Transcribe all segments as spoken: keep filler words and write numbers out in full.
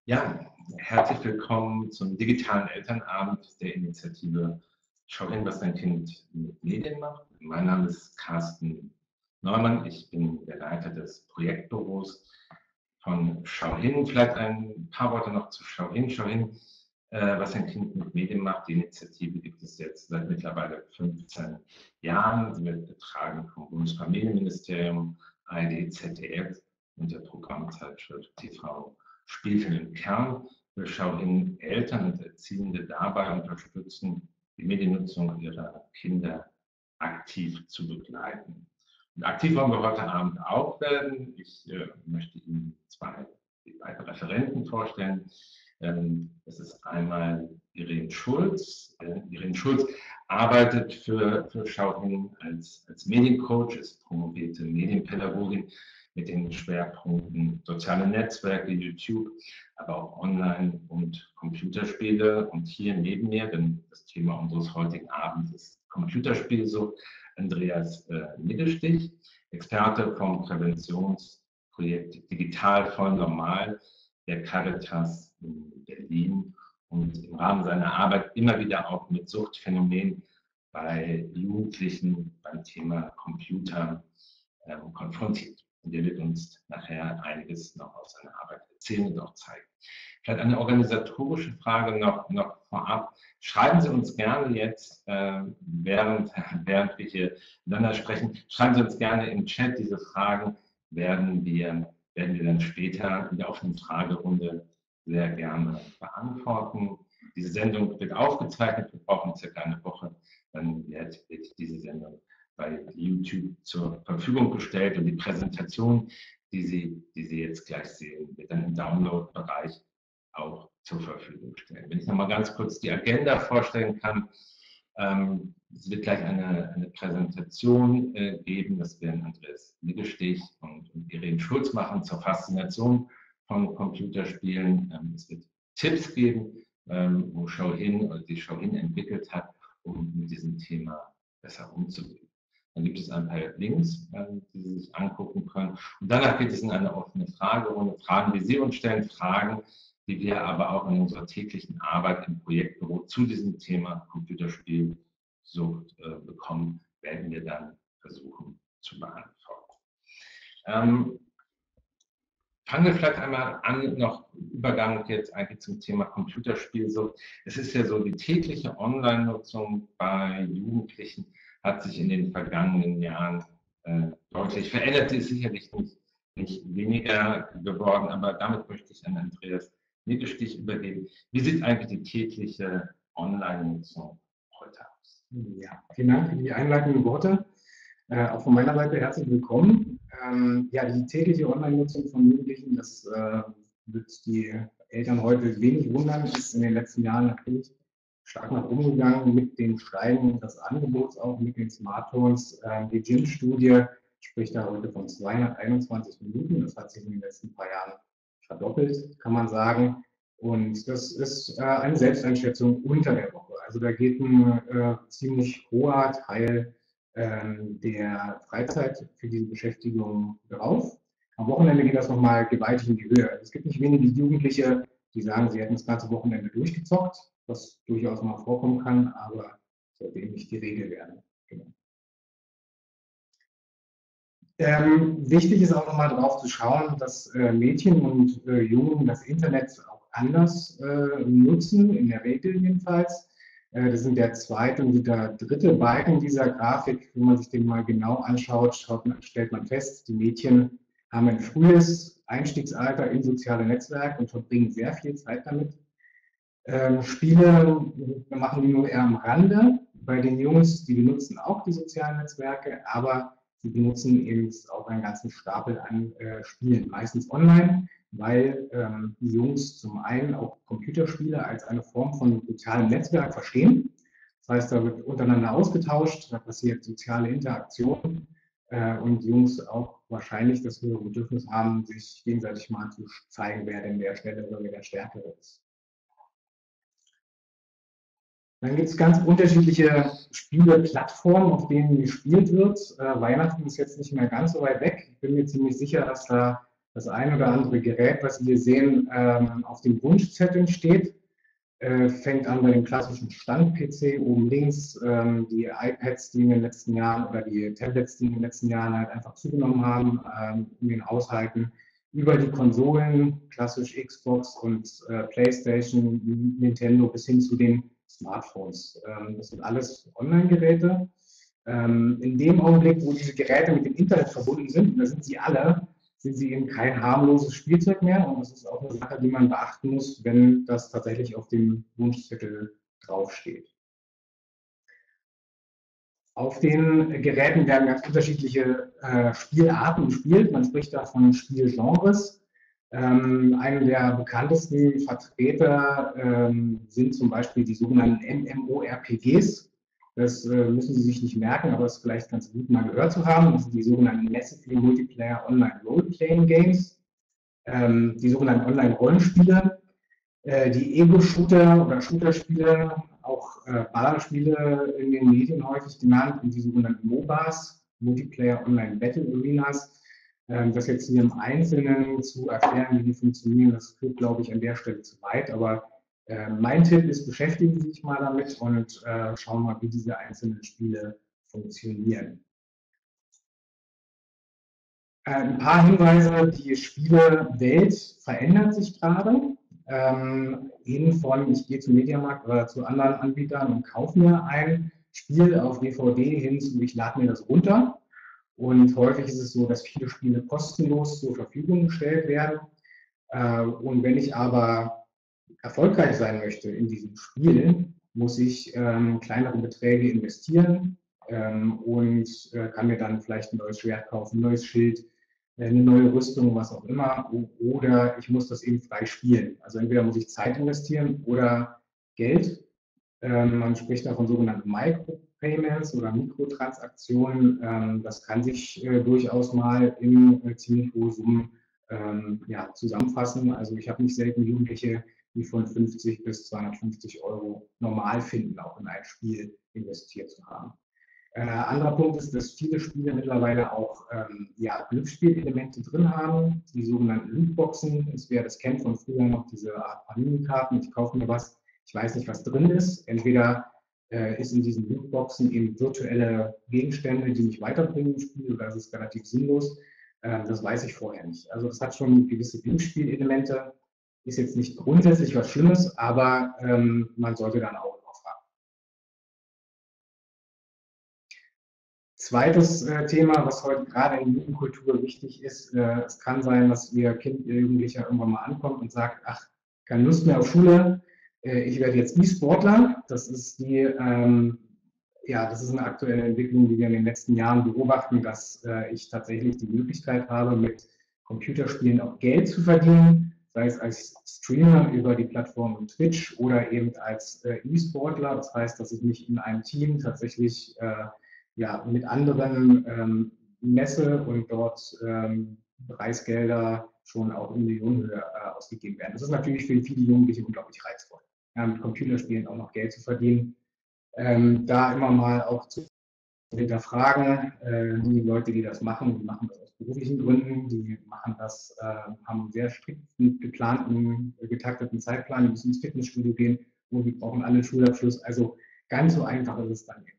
Ja, herzlich willkommen zum digitalen Elternabend der Initiative Schau hin, was dein Kind mit Medien macht. Mein Name ist Carsten Neumann, ich bin der Leiter des Projektbüros von Schau hin. Vielleicht ein paar Worte noch zu Schau hin. Schau hin, äh, was dein Kind mit Medien macht. Die Initiative gibt es jetzt seit mittlerweile fünfzehn Jahren. Sie wird getragen vom Bundesfamilienministerium, A R D, Z D F und der Programmzeitschrift T V Spielfilm. Im Kern wir Schau hin Eltern und Erziehende dabei unterstützen, die Mediennutzung ihrer Kinder aktiv zu begleiten. Und aktiv wollen wir heute Abend auch werden. Ich äh, möchte Ihnen zwei weitere Referenten vorstellen. Ähm, das ist einmal Irene Schulz. Äh, Irene Schulz arbeitet für, für Schau hin als, als Mediencoach, ist promovierte Medienpädagogin mit den Schwerpunkten soziale Netzwerke, YouTube, aber auch Online- und Computerspiele. Und hier neben mir, denn das Thema unseres heutigen Abends ist Computerspielsucht, Andreas äh, Mittelstich, Experte vom Präventionsprojekt Digital voll normal der Caritas in Berlin und im Rahmen seiner Arbeit immer wieder auch mit Suchtphänomenen bei Jugendlichen beim Thema Computer äh, konfrontiert. Und er wird uns nachher einiges noch aus seiner Arbeit erzählen und auch zeigen. Vielleicht eine organisatorische Frage noch, noch vorab. Schreiben Sie uns gerne jetzt, äh, während, während wir hier miteinander sprechen, schreiben Sie uns gerne im Chat. Diese Fragen werden wir, werden wir dann später in der offenen Fragerunde sehr gerne beantworten. Diese Sendung wird aufgezeichnet, wir brauchen circa eine Woche, dann wird, wird diese Sendung bei YouTube zur Verfügung gestellt und die Präsentation, die Sie, die Sie jetzt gleich sehen, wird dann im Download-Bereich auch zur Verfügung stellen. Wenn ich noch mal ganz kurz die Agenda vorstellen kann, ähm, es wird gleich eine, eine Präsentation äh, geben, das werden Andreas Mittelstich und, und Irene Schulz machen zur Faszination von Computerspielen. Ähm, es wird Tipps geben, ähm, wo Schau hin oder die Schau hin entwickelt hat, um mit diesem Thema besser umzugehen. Dann gibt es ein paar Links, die Sie sich angucken können. Und danach geht es in eine offene Fragerunde. Fragen, die Sie uns stellen, Fragen, die wir aber auch in unserer täglichen Arbeit im Projektbüro zu diesem Thema Computerspielsucht äh, bekommen, werden wir dann versuchen zu beantworten. Ähm, Fangen wir vielleicht einmal an, noch Übergang jetzt eigentlich zum Thema Computerspielsucht. Es ist ja so, die tägliche Online-Nutzung bei Jugendlichen hat sich in den vergangenen Jahren äh, deutlich verändert. Sie ist sicherlich nicht, nicht weniger geworden, aber damit möchte ich an Andreas Mittelstich übergeben. Wie sieht eigentlich die tägliche Online-Nutzung heute aus? Ja, vielen Dank für die einleitenden Worte. Äh, auch von meiner Seite herzlich willkommen. Ähm, ja, die tägliche Online-Nutzung von Jugendlichen, das äh, wird die Eltern heute wenig wundern, ist in den letzten Jahren natürlich stark nach oben gegangen mit dem Steigen des Angebots auch mit den Smartphones. Äh, die G I M-Studie spricht da heute von zweihunderteinundzwanzig Minuten. Das hat sich in den letzten paar Jahren verdoppelt, kann man sagen. Und das ist äh, eine Selbsteinschätzung unter der Woche. Also da geht ein äh, ziemlich hoher Teil ähm, der Freizeit für diese Beschäftigung drauf. Am Wochenende geht das nochmal gewaltig in die Höhe. Es gibt nicht wenige Jugendliche, die sagen, sie hätten das ganze Wochenende durchgezockt, was durchaus mal vorkommen kann, aber sollte eben nicht die Regel werden. Genau. Ähm, wichtig ist auch nochmal drauf zu schauen, dass äh, Mädchen und äh, Jungen das Internet auch anders äh, nutzen, in der Regel jedenfalls. Äh, das sind der zweite und der dritte Balken dieser Grafik. Wenn man sich den mal genau anschaut, schaut, stellt man fest, die Mädchen haben ein frühes Einstiegsalter in soziale Netzwerke und verbringen sehr viel Zeit damit. Ähm, Spiele machen die nur eher am Rande. Bei den Jungs, die benutzen auch die sozialen Netzwerke, aber sie benutzen eben auch einen ganzen Stapel an äh, Spielen, meistens online, weil ähm, die Jungs zum einen auch Computerspiele als eine Form von sozialem Netzwerk verstehen. Das heißt, da wird untereinander ausgetauscht, da passiert soziale Interaktion äh, und Jungs auch wahrscheinlich das höhere Bedürfnis haben, sich gegenseitig mal zu zeigen, wer denn der Schnellere oder wer der Stärkere ist. Dann gibt es ganz unterschiedliche Spieleplattformen, auf denen gespielt wird. Äh, Weihnachten ist jetzt nicht mehr ganz so weit weg. Ich bin mir ziemlich sicher, dass da das ein oder andere Gerät, was Sie hier sehen, ähm, auf den Wunschzetteln steht. Äh, fängt an bei dem klassischen Stand-P C oben links, ähm, die iPads, die in den letzten Jahren oder die Tablets, die in den letzten Jahren halt einfach zugenommen haben, ähm, in den Haushalten, über die Konsolen, klassisch Xbox und äh, PlayStation, Nintendo bis hin zu den Smartphones. Ähm, das sind alles Online-Geräte. Ähm, in dem Augenblick, wo diese Geräte mit dem Internet verbunden sind, und da sind sie alle, sind sie eben kein harmloses Spielzeug mehr. Und das ist auch eine Sache, die man beachten muss, wenn das tatsächlich auf dem Wunschzettel draufsteht. Auf den Geräten werden ganz unterschiedliche äh, Spielarten gespielt. Man spricht da von Spielgenres. Ähm, einer der bekanntesten Vertreter ähm, sind zum Beispiel die sogenannten MMORPGs. Das äh, müssen Sie sich nicht merken, aber es ist vielleicht ganz gut mal gehört zu haben. Das sind die sogenannten Massively Multiplayer Online Role-Playing Games, ähm, die sogenannten Online-Rollenspiele, äh, die Ego-Shooter oder Shooter-Spiele, auch äh, Ballerspiele in den Medien häufig genannt, und die sogenannten MOBAs, Multiplayer Online Battle Arenas. Ähm, das jetzt hier im Einzelnen zu erklären, wie die funktionieren, das führt, glaube ich, an der Stelle zu weit, aber äh, mein Tipp ist, beschäftigen Sie sich mal damit und äh, schauen mal, wie diese einzelnen Spiele funktionieren. Äh, ein paar Hinweise: Die Spielewelt verändert sich gerade. Ähm, hin von, ich gehe zum Mediamarkt oder zu anderen Anbietern und kaufe mir ein Spiel auf D V D hin zu, ich lade mir das runter. Und häufig ist es so, dass viele Spiele kostenlos zur Verfügung gestellt werden. Äh, und wenn ich aber erfolgreich sein möchte in diesem Spiel, muss ich ähm, kleinere Beträge investieren ähm, und äh, kann mir dann vielleicht ein neues Schwert kaufen, ein neues Schild, äh, eine neue Rüstung, was auch immer. Oder ich muss das eben frei spielen. Also entweder muss ich Zeit investieren oder Geld. Ähm, man spricht da von sogenannten Micropayments oder Mikrotransaktionen. Ähm, das kann sich äh, durchaus mal in äh, ziemlich hohe Summen ähm, ja, zusammenfassen. Also ich habe nicht selten Jugendliche, die von fünfzig bis zweihundertfünfzig Euro normal finden, auch in ein Spiel investiert zu haben. Äh, anderer Punkt ist, dass viele Spiele mittlerweile auch ähm, ja, Glücksspielelemente drin haben, die sogenannten Lootboxen. Wer das kennt von früher noch, diese Art Panini-Karten, ich kaufe mir was, ich weiß nicht, was drin ist. Entweder äh, ist in diesen Lootboxen eben virtuelle Gegenstände, die mich weiterbringen im Spiel, oder es ist relativ sinnlos. Äh, das weiß ich vorher nicht. Also das hat schon gewisse Glücksspielelemente, ist jetzt nicht grundsätzlich was Schlimmes, aber ähm, man sollte dann auch drauf achten. Zweites äh, Thema, was heute gerade in der Jugendkultur wichtig ist: äh, Es kann sein, dass Ihr Kind, Ihr Jugendlicher irgendwann mal ankommt und sagt, ach, keine Lust mehr auf Schule, äh, ich werde jetzt E-Sportler. Das ist die, ähm, ja, das ist eine aktuelle Entwicklung, die wir in den letzten Jahren beobachten, dass äh, ich tatsächlich die Möglichkeit habe, mit Computerspielen auch Geld zu verdienen, sei es als Streamer über die Plattform Twitch oder eben als äh, E-Sportler. Das heißt, dass ich mich in einem Team tatsächlich äh, ja, mit anderen ähm, messe und dort ähm, Preisgelder schon auch in Millionenhöhe äh, ausgegeben werden. Das ist natürlich für viele Jugendliche unglaublich reizvoll, ja, mit Computerspielen auch noch Geld zu verdienen. Ähm, da immer mal auch zu hinterfragen, äh, die Leute, die das machen, die machen das aus beruflichen Gründen, die machen das, äh, haben einen sehr strikt geplanten, getakteten Zeitplan, die müssen ins Fitnessstudio gehen und die brauchen alle einen Schulabschluss. Also ganz so einfach ist es dann eben.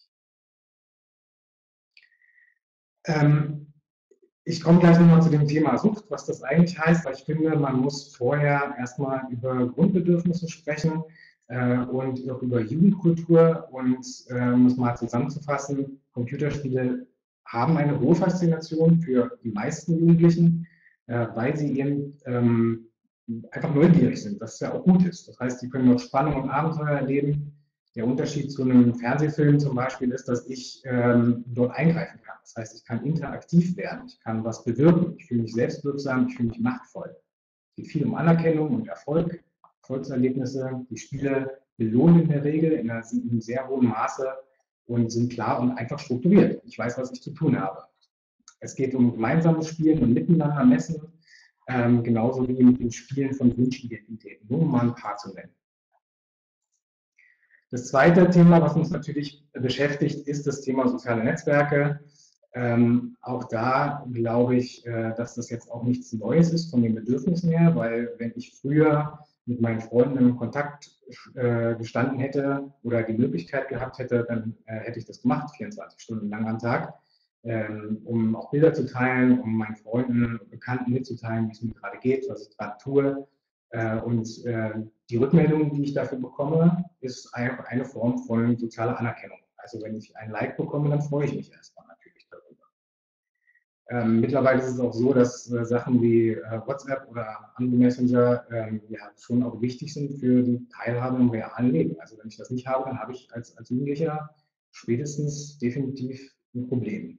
Ähm, ich komme gleich nochmal zu dem Thema Sucht, was das eigentlich heißt, weil ich finde, man muss vorher erstmal über Grundbedürfnisse sprechen äh, und auch über Jugendkultur. Und äh, um es mal zusammenzufassen, Computerspiele haben eine hohe Faszination für die meisten Jugendlichen, äh, weil sie eben ähm, einfach neugierig sind, was ja auch gut ist. Das heißt, sie können auch Spannung und Abenteuer erleben. Der Unterschied zu einem Fernsehfilm zum Beispiel ist, dass ich ähm, dort eingreifen kann. Das heißt, ich kann interaktiv werden, ich kann was bewirken, ich fühle mich selbstwirksam, ich fühle mich machtvoll. Es geht viel um Anerkennung und Erfolg, Erfolgserlebnisse. Die Spiele belohnen in der Regel in einem sehr hohen Maße und sind klar und einfach strukturiert. Ich weiß, was ich zu tun habe. Es geht um gemeinsames Spielen und miteinander messen, ähm, genauso wie mit dem Spielen von Wunschidentitäten, nur um mal ein paar zu nennen. Das zweite Thema, was uns natürlich beschäftigt, ist das Thema soziale Netzwerke. Ähm, auch da glaube ich, äh, dass das jetzt auch nichts Neues ist von den Bedürfnissen her, weil wenn ich früher mit meinen Freunden in Kontakt äh, gestanden hätte oder die Möglichkeit gehabt hätte, dann äh, hätte ich das gemacht, vierundzwanzig Stunden lang am Tag, ähm, um auch Bilder zu teilen, um meinen Freunden und Bekannten mitzuteilen, wie es mir gerade geht, was ich gerade tue. Äh, und äh, die Rückmeldung, die ich dafür bekomme, ist einfach eine Form von sozialer Anerkennung. Also wenn ich ein Like bekomme, dann freue ich mich erstmal natürlich darüber. Ähm, mittlerweile ist es auch so, dass äh, Sachen wie äh, WhatsApp oder andere Messenger ähm, ja, schon auch wichtig sind für die Teilhabe im realen Leben. Also wenn ich das nicht habe, dann habe ich als, als Jugendlicher spätestens definitiv ein Problem.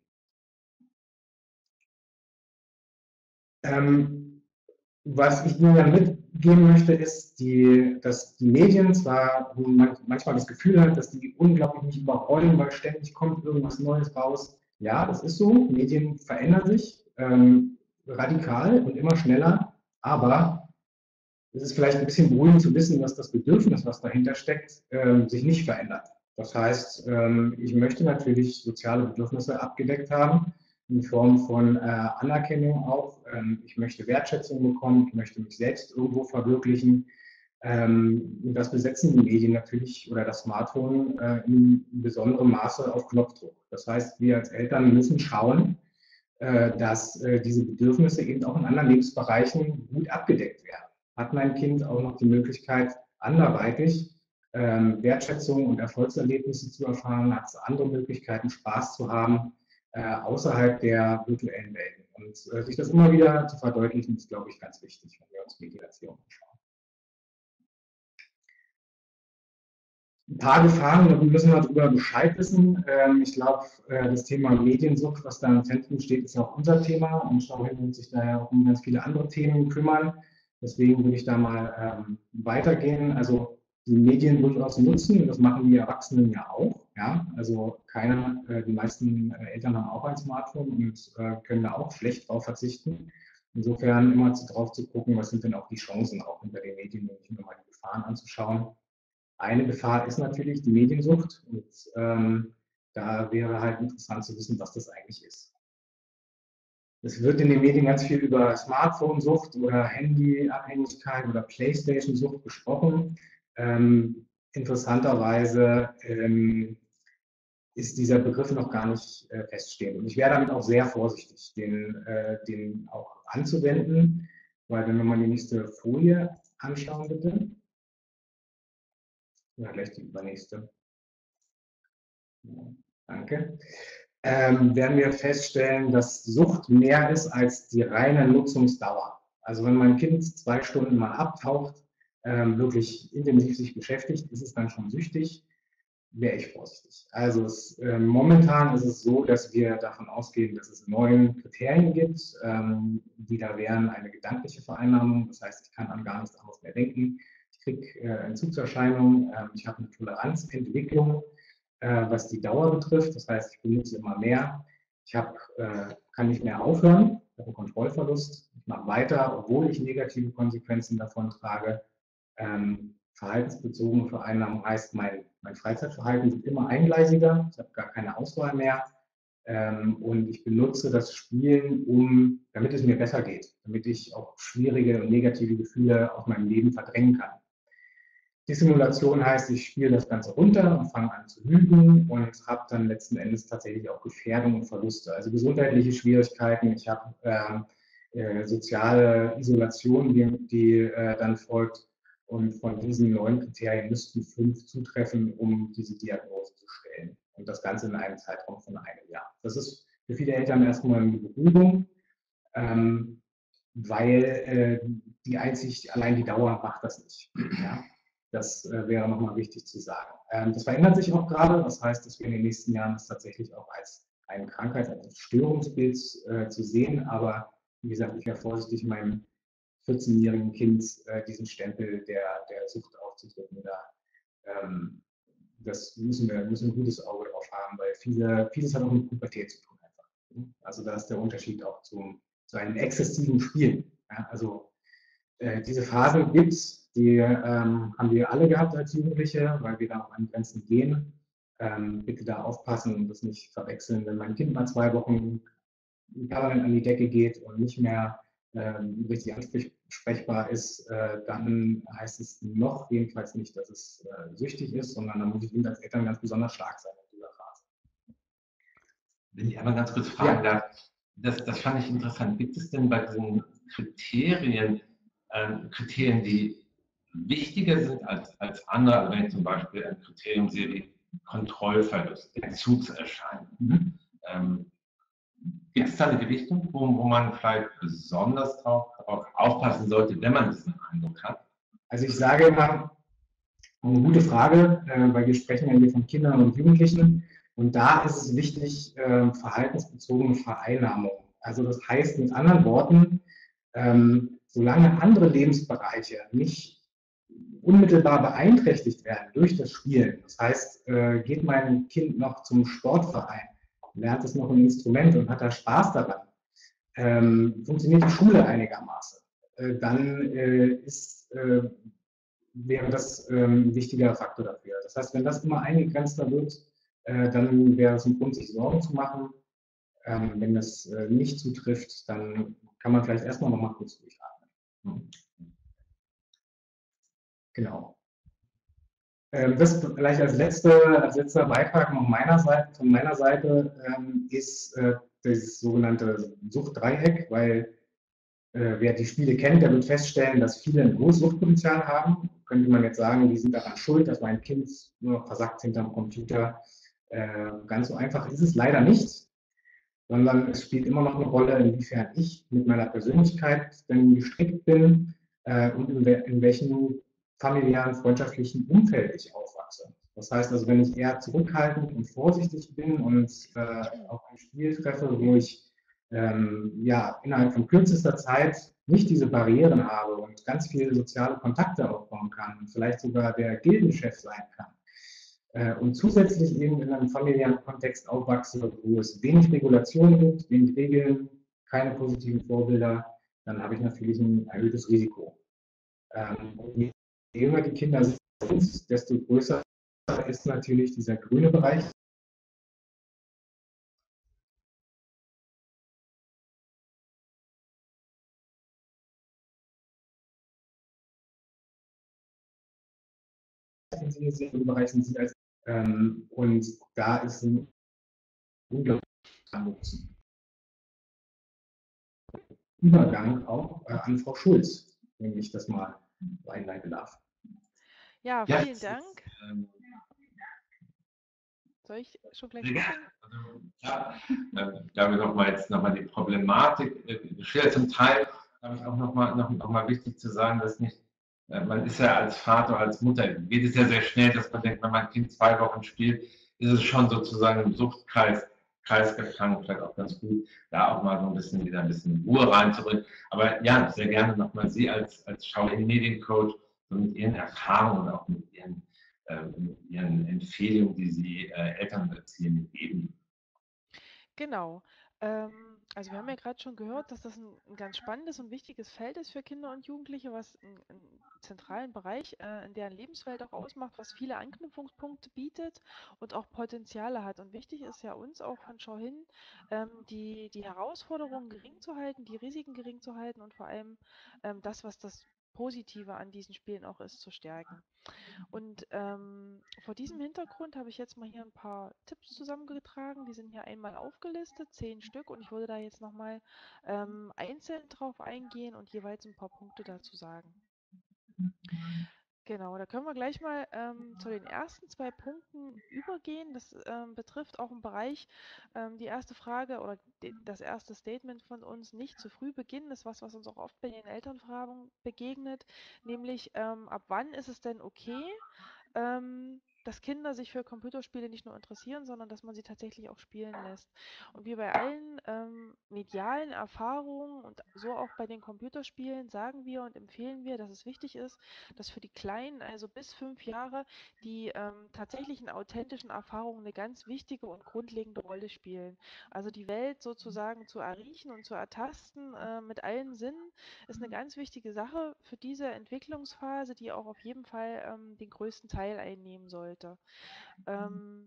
Ähm, was ich Ihnen dann mitgeben möchte, ist, die, dass die Medien zwar man, manchmal das Gefühl hat, dass die unglaublich nicht überrollen, weil ständig kommt irgendwas Neues raus. Ja, das ist so. Medien verändern sich ähm, radikal und immer schneller, aber es ist vielleicht ein bisschen beruhigend zu wissen, dass das Bedürfnis, was dahinter steckt, ähm, sich nicht verändert. Das heißt, ähm, ich möchte natürlich soziale Bedürfnisse abgedeckt haben, in Form von äh, Anerkennung auch. Ähm, ich möchte Wertschätzung bekommen, ich möchte mich selbst irgendwo verwirklichen. Ähm, das besetzen die Medien natürlich oder das Smartphone äh, in besonderem Maße auf Knopfdruck. Das heißt, wir als Eltern müssen schauen, äh, dass äh, diese Bedürfnisse eben auch in anderen Lebensbereichen gut abgedeckt werden. Hat mein Kind auch noch die Möglichkeit, anderweitig ähm, Wertschätzung und Erfolgserlebnisse zu erfahren, hat es andere Möglichkeiten, Spaß zu haben, äh, außerhalb der virtuellen Welten. Und äh, sich das immer wieder zu verdeutlichen, ist, glaube ich, ganz wichtig, wenn wir uns Mediation anschauen. Ein paar Gefahren, da müssen wir darüber Bescheid wissen. Ähm, ich glaube, äh, das Thema Mediensucht, was da im Zentrum steht, ist ja auch unser Thema und Stauhin wird sich da ja auch um ganz viele andere Themen kümmern. Deswegen würde ich da mal ähm, weitergehen. Also die Medien durchaus nutzen, das machen die Erwachsenen ja auch. Ja? Also keiner, äh, die meisten äh, Eltern haben auch ein Smartphone und äh, können da auch schlecht drauf verzichten. Insofern immer zu, drauf zu gucken, was sind denn auch die Chancen auch hinter den Medien und nicht nur mal die Gefahren anzuschauen. Eine Gefahr ist natürlich die Mediensucht und ähm, da wäre halt interessant zu wissen, was das eigentlich ist. Es wird in den Medien ganz viel über Smartphone-Sucht oder Handyabhängigkeit oder Playstation-Sucht gesprochen. Ähm, interessanterweise ähm, ist dieser Begriff noch gar nicht äh, feststehend. Und ich wäre damit auch sehr vorsichtig, den, äh, den auch anzuwenden, weil wenn wir mal die nächste Folie anschauen, bitte. Ja, gleich die übernächste. Ja, danke. Ähm, werden wir feststellen, dass Sucht mehr ist als die reine Nutzungsdauer. Also wenn mein Kind zwei Stunden mal abtaucht, ähm, wirklich intensiv sich beschäftigt, ist es dann schon süchtig, wäre ich vorsichtig. Also es, äh, momentan ist es so, dass wir davon ausgehen, dass es neun Kriterien gibt, ähm, die da wären eine gedankliche Vereinnahmung, das heißt, ich kann an gar nichts anderes mehr denken, ich kriege äh, Entzugserscheinungen, äh, ich habe eine Toleranzentwicklung, äh, was die Dauer betrifft. Das heißt, ich benutze immer mehr. Ich hab, äh, kann nicht mehr aufhören, ich habe einen Kontrollverlust. Ich mache weiter, obwohl ich negative Konsequenzen davon trage. Ähm, verhaltensbezogene Vereinnahmung heißt, mein, mein Freizeitverhalten wird immer eingleisiger. Ich habe gar keine Auswahl mehr. Ähm, und ich benutze das Spielen, um, damit es mir besser geht, damit ich auch schwierige und negative Gefühle aus meinem Leben verdrängen kann. Dissimulation heißt, ich spiele das Ganze runter und fange an zu lügen und habe dann letzten Endes tatsächlich auch Gefährdung und Verluste, also gesundheitliche Schwierigkeiten. Ich habe äh, äh, soziale Isolation, die, die äh, dann folgt. Und von diesen neun Kriterien müssten fünf zutreffen, um diese Diagnose zu stellen. Und das Ganze in einem Zeitraum von einem Jahr. Das ist für viele Eltern erstmal eine Beruhigung, ähm, weil äh, die einzig, allein die Dauer macht das nicht. Ja? Das äh, wäre nochmal wichtig zu sagen. Ähm, das verändert sich auch gerade. Das heißt, dass wir in den nächsten Jahren das tatsächlich auch als eine Krankheit, als Störungsbild äh, zu sehen. Aber wie gesagt, ich wäre vorsichtig, meinem vierzehnjährigen Kind äh, diesen Stempel der, der Sucht aufzudrücken. Da, ähm, das müssen wir müssen ein gutes Auge drauf haben, weil viele, vieles hat auch mit Pubertät zu tun. Einfach. Also da ist der Unterschied auch zum, zu einem exzessiven Spielen. Ja, also äh, diese Phase gibt es, die ähm, haben wir alle gehabt als Jugendliche, weil wir da auch an Grenzen gehen. Ähm, bitte da aufpassen und das nicht verwechseln. Wenn mein Kind mal zwei Wochen permanent an die Decke geht und nicht mehr ähm, richtig ansprechbar ist, äh, dann heißt es noch jedenfalls nicht, dass es äh, süchtig ist, sondern dann muss ich Ihnen als Eltern ganz besonders stark sein in dieser Phase. Wenn ich einmal ganz kurz fragen Ja. darf, das, das fand ich interessant. Gibt es denn bei diesen Kriterien, ähm, Kriterien, die wichtiger sind als, als andere, also wenn ich zum Beispiel ein Kriterium sehe wie Kontrollverlust, Entzugserscheinungen, mhm. ähm, gibt es da eine Gewichtung, wo, wo man vielleicht besonders drauf, drauf aufpassen sollte, wenn man diesen Eindruck hat? Also ich sage immer, eine gute Frage, äh, weil wir sprechen ja hier von Kindern und Jugendlichen. Und da ist es wichtig, äh, verhaltensbezogene Vereinnahmung. Also das heißt mit anderen Worten, ähm, solange andere Lebensbereiche nicht unmittelbar beeinträchtigt werden durch das Spielen, das heißt, äh, geht mein Kind noch zum Sportverein, lernt es noch ein Instrument und hat da Spaß daran, ähm, funktioniert die Schule einigermaßen, äh, dann äh, ist äh, wäre das ähm, ein wichtiger Faktor dafür. Das heißt, wenn das immer eingegrenzter wird, äh, dann wäre es ein Grund, sich Sorgen zu machen. Ähm, wenn das äh, nicht zutrifft, dann kann man vielleicht erstmal noch mal kurz durchatmen. Hm. Genau. Ähm, das vielleicht als, letzte, als letzter Beitrag noch meiner Seite, von meiner Seite ähm, ist äh, das sogenannte Suchtdreieck, weil Äh, wer die Spiele kennt, der wird feststellen, dass viele ein hohes Suchtpotenzial haben. Könnte man jetzt sagen, die sind daran schuld, dass mein Kind nur noch versackt hinterm Computer. Äh, ganz so einfach ist es leider nicht, sondern es spielt immer noch eine Rolle, inwiefern ich mit meiner Persönlichkeit denn gestrickt bin äh, und in, we in welchem familiären, freundschaftlichen Umfeld ich aufwachse. Das heißt also, wenn ich eher zurückhaltend und vorsichtig bin und äh, auf ein Spiel treffe, wo ich ähm, ja, innerhalb von kürzester Zeit nicht diese Barrieren habe und ganz viele soziale Kontakte aufbauen kann und vielleicht sogar der Gildenchef sein kann. Äh, und zusätzlich eben in einem familiären Kontext aufwachse, wo es wenig Regulation gibt, wenig Regeln, keine positiven Vorbilder, dann habe ich natürlich ein erhöhtes Risiko. Ähm, und je jünger die Kinder sind, desto größer ist natürlich dieser grüne Bereich. In Bereichen sind als ähm, und da ist ein unglaublich Nutzen. Übergang auch äh, an Frau Schulz, wenn ich das mal einleiten darf. Ja, Ja, vielen das Dank. ist, ähm, Soll ich schon gleich sehr loslegen? gerne. Also, ja, äh, da haben wir nochmal jetzt nochmal die Problematik äh, geschildert. Zum Teil habe ich auch nochmal noch, noch mal wichtig zu sagen, dass nicht, äh, man ist ja als Vater, als Mutter, geht es ja sehr schnell, dass man denkt, wenn mein Kind zwei Wochen spielt, ist es schon sozusagen im Suchtkreis Kreis gefangen, vielleicht auch ganz gut, da auch mal so ein bisschen wieder ein bisschen Ruhe reinzubringen. Aber ja, sehr gerne nochmal Sie als, als Schau-In-Mediencoach, so mit Ihren Erfahrungen und auch mit Ihren mit Ihren Empfehlungen, die Sie äh, Elternbeziehenden geben. Genau. Ähm, also wir haben ja gerade schon gehört, dass das ein, ein ganz spannendes und wichtiges Feld ist für Kinder und Jugendliche, was einen, einen zentralen Bereich äh, in deren Lebenswelt auch ausmacht, was viele Anknüpfungspunkte bietet und auch Potenziale hat. Und wichtig ist ja uns auch von Schau hin, ähm, die, die Herausforderungen gering zu halten, die Risiken gering zu halten und vor allem ähm, das, was das Positive an diesen Spielen auch ist, zu stärken. Und ähm, vor diesem Hintergrund habe ich jetzt mal hier ein paar Tipps zusammengetragen. Die sind hier einmal aufgelistet, zehn Stück, und ich würde da jetzt nochmal ähm, einzeln drauf eingehen und jeweils ein paar Punkte dazu sagen. Genau, da können wir gleich mal ähm, zu den ersten zwei Punkten übergehen. Das ähm, betrifft auch einen Bereich, ähm, die erste Frage oder die, das erste Statement von uns, nicht zu früh beginnen, ist was, was uns auch oft bei den Elternfragen begegnet, nämlich ähm, ab wann ist es denn okay, ähm, dass Kinder sich für Computerspiele nicht nur interessieren, sondern dass man sie tatsächlich auch spielen lässt. Und wie bei allen ähm, medialen Erfahrungen und so auch bei den Computerspielen sagen wir und empfehlen wir, dass es wichtig ist, dass für die Kleinen, also bis fünf Jahre, die ähm, tatsächlichen authentischen Erfahrungen eine ganz wichtige und grundlegende Rolle spielen. Also die Welt sozusagen zu erriechen und zu ertasten äh, mit allen Sinnen ist eine ganz wichtige Sache für diese Entwicklungsphase, die auch auf jeden Fall ähm, den größten Teil einnehmen sollte. Ähm,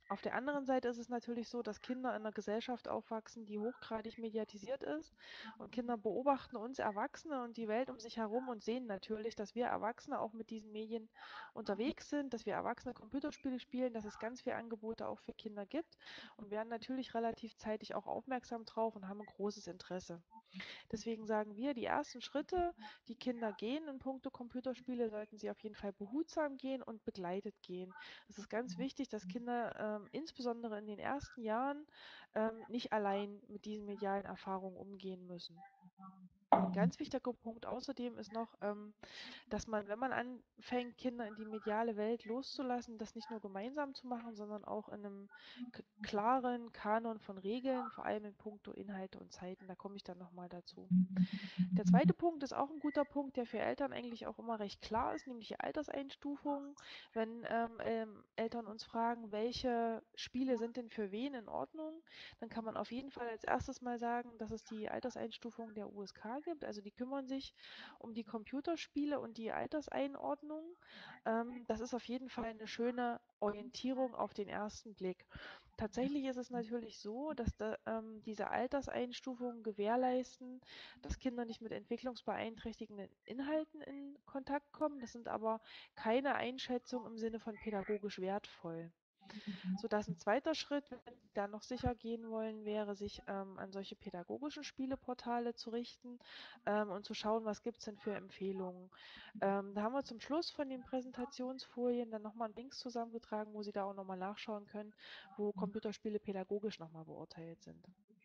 Auf der anderen Seite ist es natürlich so, dass Kinder in einer Gesellschaft aufwachsen, die hochgradig mediatisiert ist und Kinder beobachten uns Erwachsene und die Welt um sich herum und sehen natürlich, dass wir Erwachsene auch mit diesen Medien unterwegs sind, dass wir Erwachsene Computerspiele spielen, dass es ganz viele Angebote auch für Kinder gibt und werden natürlich relativ zeitig auch aufmerksam drauf und haben ein großes Interesse. Deswegen sagen wir, die ersten Schritte, die Kinder gehen in puncto Computerspiele, sollten sie auf jeden Fall behutsam gehen und begleitet gehen. Es ist ganz wichtig, dass Kinder ähm, insbesondere in den ersten Jahren ähm, nicht allein mit diesen medialen Erfahrungen umgehen müssen. Ein ganz wichtiger Punkt außerdem ist noch, ähm, dass man, wenn man anfängt, Kinder in die mediale Welt loszulassen, das nicht nur gemeinsam zu machen, sondern auch in einem k- klaren Kanon von Regeln, vor allem in puncto Inhalte und Zeiten. Da komme ich dann nochmal dazu. Der zweite Punkt ist auch ein guter Punkt, der für Eltern eigentlich auch immer recht klar ist, nämlich die Alterseinstufung. Wenn ähm, ähm, Eltern uns fragen, welche Spiele sind denn für wen in Ordnung, dann kann man auf jeden Fall als erstes mal sagen, dass es die Alterseinstufung der U S K gibt. Also die kümmern sich um die Computerspiele und die Alterseinordnung. Ähm, das ist auf jeden Fall eine schöne Orientierung auf den ersten Blick. Tatsächlich ist es natürlich so, dass da, ähm, diese Alterseinstufungen gewährleisten, dass Kinder nicht mit entwicklungsbeeinträchtigenden Inhalten in Kontakt kommen. Das sind aber keine Einschätzung im Sinne von pädagogisch wertvoll. Sodass ein zweiter Schritt, wenn wir da noch sicher gehen wollen, wäre, sich ähm, an solche pädagogischen Spieleportale zu richten ähm, und zu schauen, was gibt es denn für Empfehlungen. Ähm, da haben wir zum Schluss von den Präsentationsfolien dann nochmal einen Link zusammengetragen, wo Sie da auch nochmal nachschauen können, wo Computerspiele pädagogisch nochmal beurteilt sind.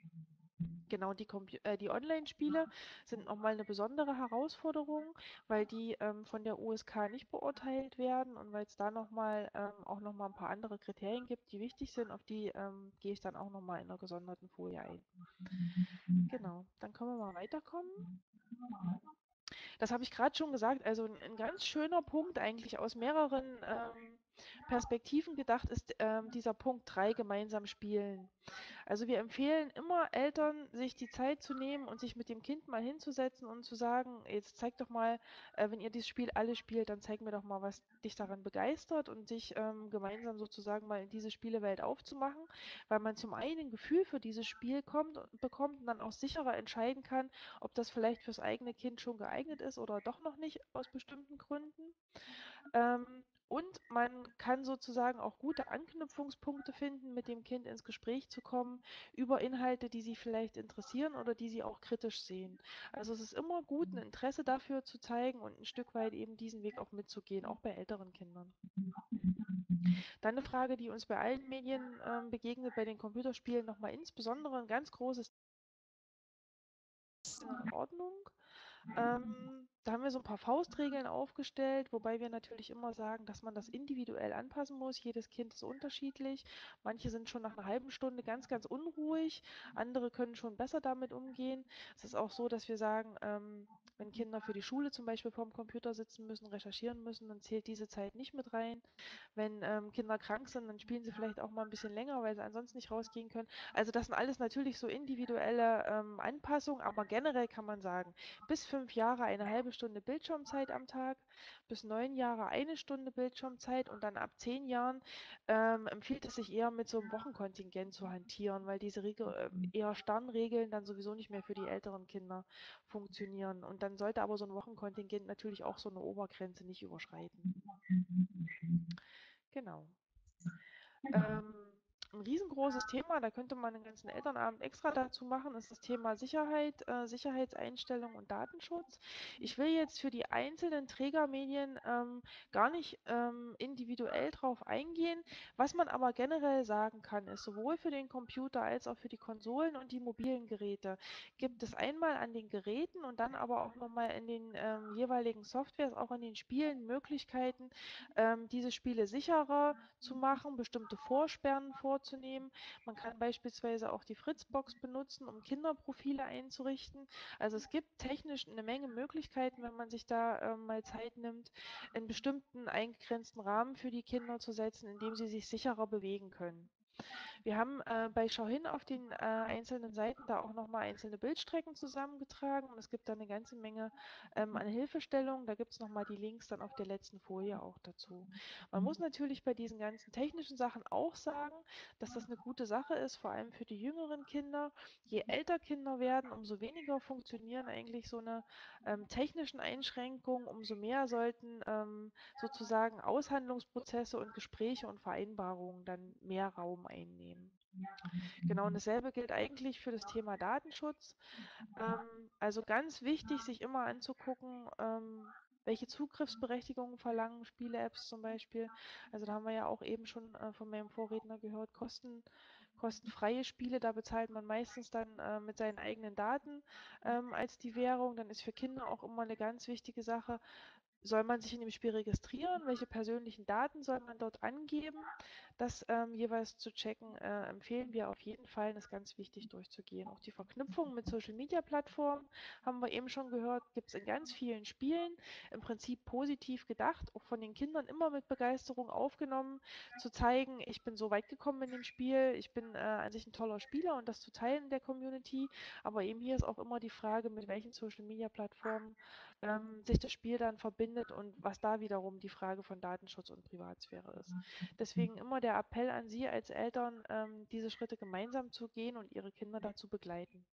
Genau, die, Compu äh, die Online-Spiele sind nochmal eine besondere Herausforderung, weil die ähm, von der U S K nicht beurteilt werden und weil es da nochmal ähm, auch nochmal ein paar andere Kriterien gibt, die wichtig sind, auf die ähm, gehe ich dann auch nochmal in einer gesonderten Folie ein. Genau, dann können wir mal weiterkommen. Das habe ich gerade schon gesagt, also ein, ein ganz schöner Punkt eigentlich aus mehreren ähm, Perspektiven gedacht ist ähm, dieser Punkt drei, gemeinsam spielen. Also wir empfehlen immer Eltern, sich die Zeit zu nehmen und sich mit dem Kind mal hinzusetzen und zu sagen, jetzt zeig doch mal, äh, wenn ihr dieses Spiel alle spielt, dann zeig mir doch mal, was dich daran begeistert und sich ähm, gemeinsam sozusagen mal in diese Spielewelt aufzumachen, weil man zum einen ein Gefühl für dieses Spiel kommt und bekommt und dann auch sicherer entscheiden kann, ob das vielleicht fürs eigene Kind schon geeignet ist oder doch noch nicht aus bestimmten Gründen. Ähm, und man kann sozusagen auch gute Anknüpfungspunkte finden, mit dem Kind ins Gespräch zu kommen über Inhalte, die sie vielleicht interessieren oder die sie auch kritisch sehen. Also es ist immer gut, ein Interesse dafür zu zeigen und ein Stück weit eben diesen Weg auch mitzugehen, auch bei älteren Kindern. Dann eine Frage, die uns bei allen Medien ähm, begegnet, bei den Computerspielen nochmal insbesondere ein ganz großes in Ordnung. Ähm, da haben wir so ein paar Faustregeln aufgestellt, wobei wir natürlich immer sagen, dass man das individuell anpassen muss. Jedes Kind ist unterschiedlich. Manche sind schon nach einer halben Stunde ganz, ganz unruhig. Andere können schon besser damit umgehen. Es ist auch so, dass wir sagen, ähm, wenn Kinder für die Schule zum Beispiel vorm Computer sitzen müssen, recherchieren müssen, dann zählt diese Zeit nicht mit rein. Wenn ähm, Kinder krank sind, dann spielen sie vielleicht auch mal ein bisschen länger, weil sie ansonsten nicht rausgehen können. Also das sind alles natürlich so individuelle ähm, Anpassungen, aber generell kann man sagen, bis fünf Jahre eine halbe Stunde Bildschirmzeit am Tag, bis neun Jahre eine Stunde Bildschirmzeit und dann ab zehn Jahren ähm, empfiehlt es sich eher mit so einem Wochenkontingent zu hantieren, weil diese Regel, äh, eher starren Regeln dann sowieso nicht mehr für die älteren Kinder funktionieren. Und dann sollte aber so ein Wochenkontingent natürlich auch so eine Obergrenze nicht überschreiten. Genau. Ähm, ein riesengroßes Thema, da könnte man einen ganzen Elternabend extra dazu machen, ist das Thema Sicherheit, äh, Sicherheitseinstellungen und Datenschutz. Ich will jetzt für die einzelnen Trägermedien ähm, gar nicht ähm, individuell drauf eingehen. Was man aber generell sagen kann, ist, sowohl für den Computer als auch für die Konsolen und die mobilen Geräte gibt es einmal an den Geräten und dann aber auch nochmal in den ähm, jeweiligen Softwares, auch in den Spielen Möglichkeiten, ähm, diese Spiele sicherer zu machen, bestimmte Vorsperren vorzunehmen. Man kann beispielsweise auch die Fritzbox benutzen, um Kinderprofile einzurichten. Also es gibt technisch eine Menge Möglichkeiten, wenn man sich da ähm, mal Zeit nimmt, in bestimmten eingegrenzten Rahmen für die Kinder zu setzen, in dem sie sich sicherer bewegen können. Wir haben äh, bei Schau hin auf den äh, einzelnen Seiten da auch nochmal einzelne Bildstrecken zusammengetragen und es gibt da eine ganze Menge ähm, an Hilfestellungen. Da gibt es nochmal die Links dann auf der letzten Folie auch dazu. Man muss natürlich bei diesen ganzen technischen Sachen auch sagen, dass das eine gute Sache ist, vor allem für die jüngeren Kinder. Je älter Kinder werden, umso weniger funktionieren eigentlich so eine ähm, technischen Einschränkungen, umso mehr sollten ähm, sozusagen Aushandlungsprozesse und Gespräche und Vereinbarungen dann mehr Raum einnehmen. Genau, und dasselbe gilt eigentlich für das Thema Datenschutz. Ähm, also ganz wichtig, sich immer anzugucken, ähm, welche Zugriffsberechtigungen verlangen Spiele-Apps zum Beispiel. Also da haben wir ja auch eben schon äh, von meinem Vorredner gehört, Kosten, kostenfreie Spiele, da bezahlt man meistens dann äh, mit seinen eigenen Daten ähm, als die Währung. Dann ist für Kinder auch immer eine ganz wichtige Sache, soll man sich in dem Spiel registrieren? Welche persönlichen Daten soll man dort angeben? Das ähm, jeweils zu checken, äh, empfehlen wir auf jeden Fall. Das ist ganz wichtig durchzugehen. Auch die Verknüpfung mit Social-Media-Plattformen, haben wir eben schon gehört, gibt es in ganz vielen Spielen. Im Prinzip positiv gedacht, auch von den Kindern immer mit Begeisterung aufgenommen, zu zeigen, ich bin so weit gekommen in dem Spiel, ich bin äh, an sich ein toller Spieler und das zu teilen in der Community. Aber eben hier ist auch immer die Frage, mit welchen Social-Media-Plattformen ähm, sich das Spiel dann verbindet und was da wiederum die Frage von Datenschutz und Privatsphäre ist. Deswegen immer der Appell an Sie als Eltern, ähm, diese Schritte gemeinsam zu gehen und Ihre Kinder dazu begleiten.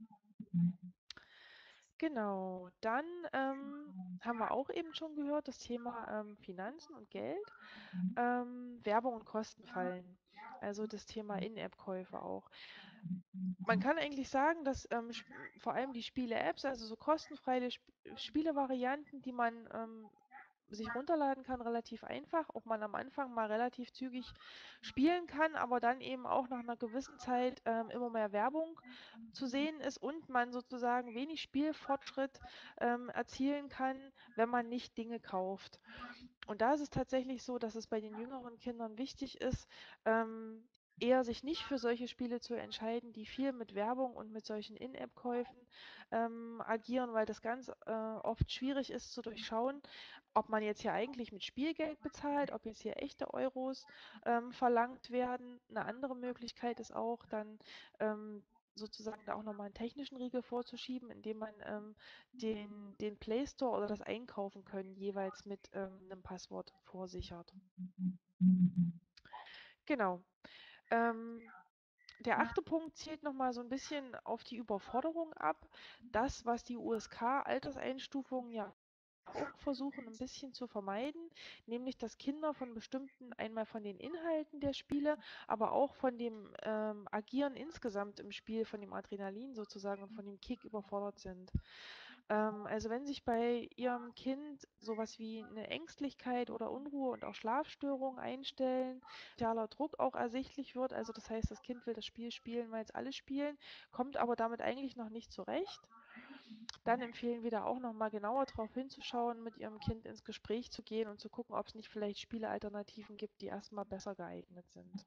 Genau, dann ähm, haben wir auch eben schon gehört, das Thema ähm, Finanzen und Geld, ähm, Werbung und Kostenfallen, also das Thema In-App-Käufe auch. Man kann eigentlich sagen, dass ähm, sp- vor allem die Spiele-Apps, also so kostenfreie Sp Spielevarianten, die man ähm, sich runterladen kann, relativ einfach, auch man am Anfang mal relativ zügig spielen kann, aber dann eben auch nach einer gewissen Zeit ähm, immer mehr Werbung zu sehen ist und man sozusagen wenig Spielfortschritt ähm, erzielen kann, wenn man nicht Dinge kauft. Und da ist es tatsächlich so, dass es bei den jüngeren Kindern wichtig ist, ähm, eher sich nicht für solche Spiele zu entscheiden, die viel mit Werbung und mit solchen In-App-Käufen ähm, agieren, weil das ganz äh, oft schwierig ist zu durchschauen, ob man jetzt hier eigentlich mit Spielgeld bezahlt, ob jetzt hier echte Euros ähm, verlangt werden. Eine andere Möglichkeit ist auch dann ähm, sozusagen da auch nochmal einen technischen Riegel vorzuschieben, indem man ähm, den, den Play Store oder das Einkaufen können jeweils mit ähm, einem Passwort vorsichert. Genau. Ähm, Der achte Punkt zielt nochmal so ein bisschen auf die Überforderung ab. Das, was die U S K-Alterseinstufungen ja auch versuchen, ein bisschen zu vermeiden, nämlich dass Kinder von bestimmten, einmal von den Inhalten der Spiele, aber auch von dem ähm, Agieren insgesamt im Spiel, von dem Adrenalin sozusagen und von dem Kick überfordert sind. Ähm, also wenn sich bei Ihrem Kind sowas wie eine Ängstlichkeit oder Unruhe und auch Schlafstörungen einstellen, sozialer Druck auch ersichtlich wird, also das heißt, das Kind will das Spiel spielen, weil es alle spielen, kommt aber damit eigentlich noch nicht zurecht, dann empfehlen wir da auch nochmal genauer drauf hinzuschauen, mit Ihrem Kind ins Gespräch zu gehen und zu gucken, ob es nicht vielleicht Spielealternativen gibt, die erstmal besser geeignet sind.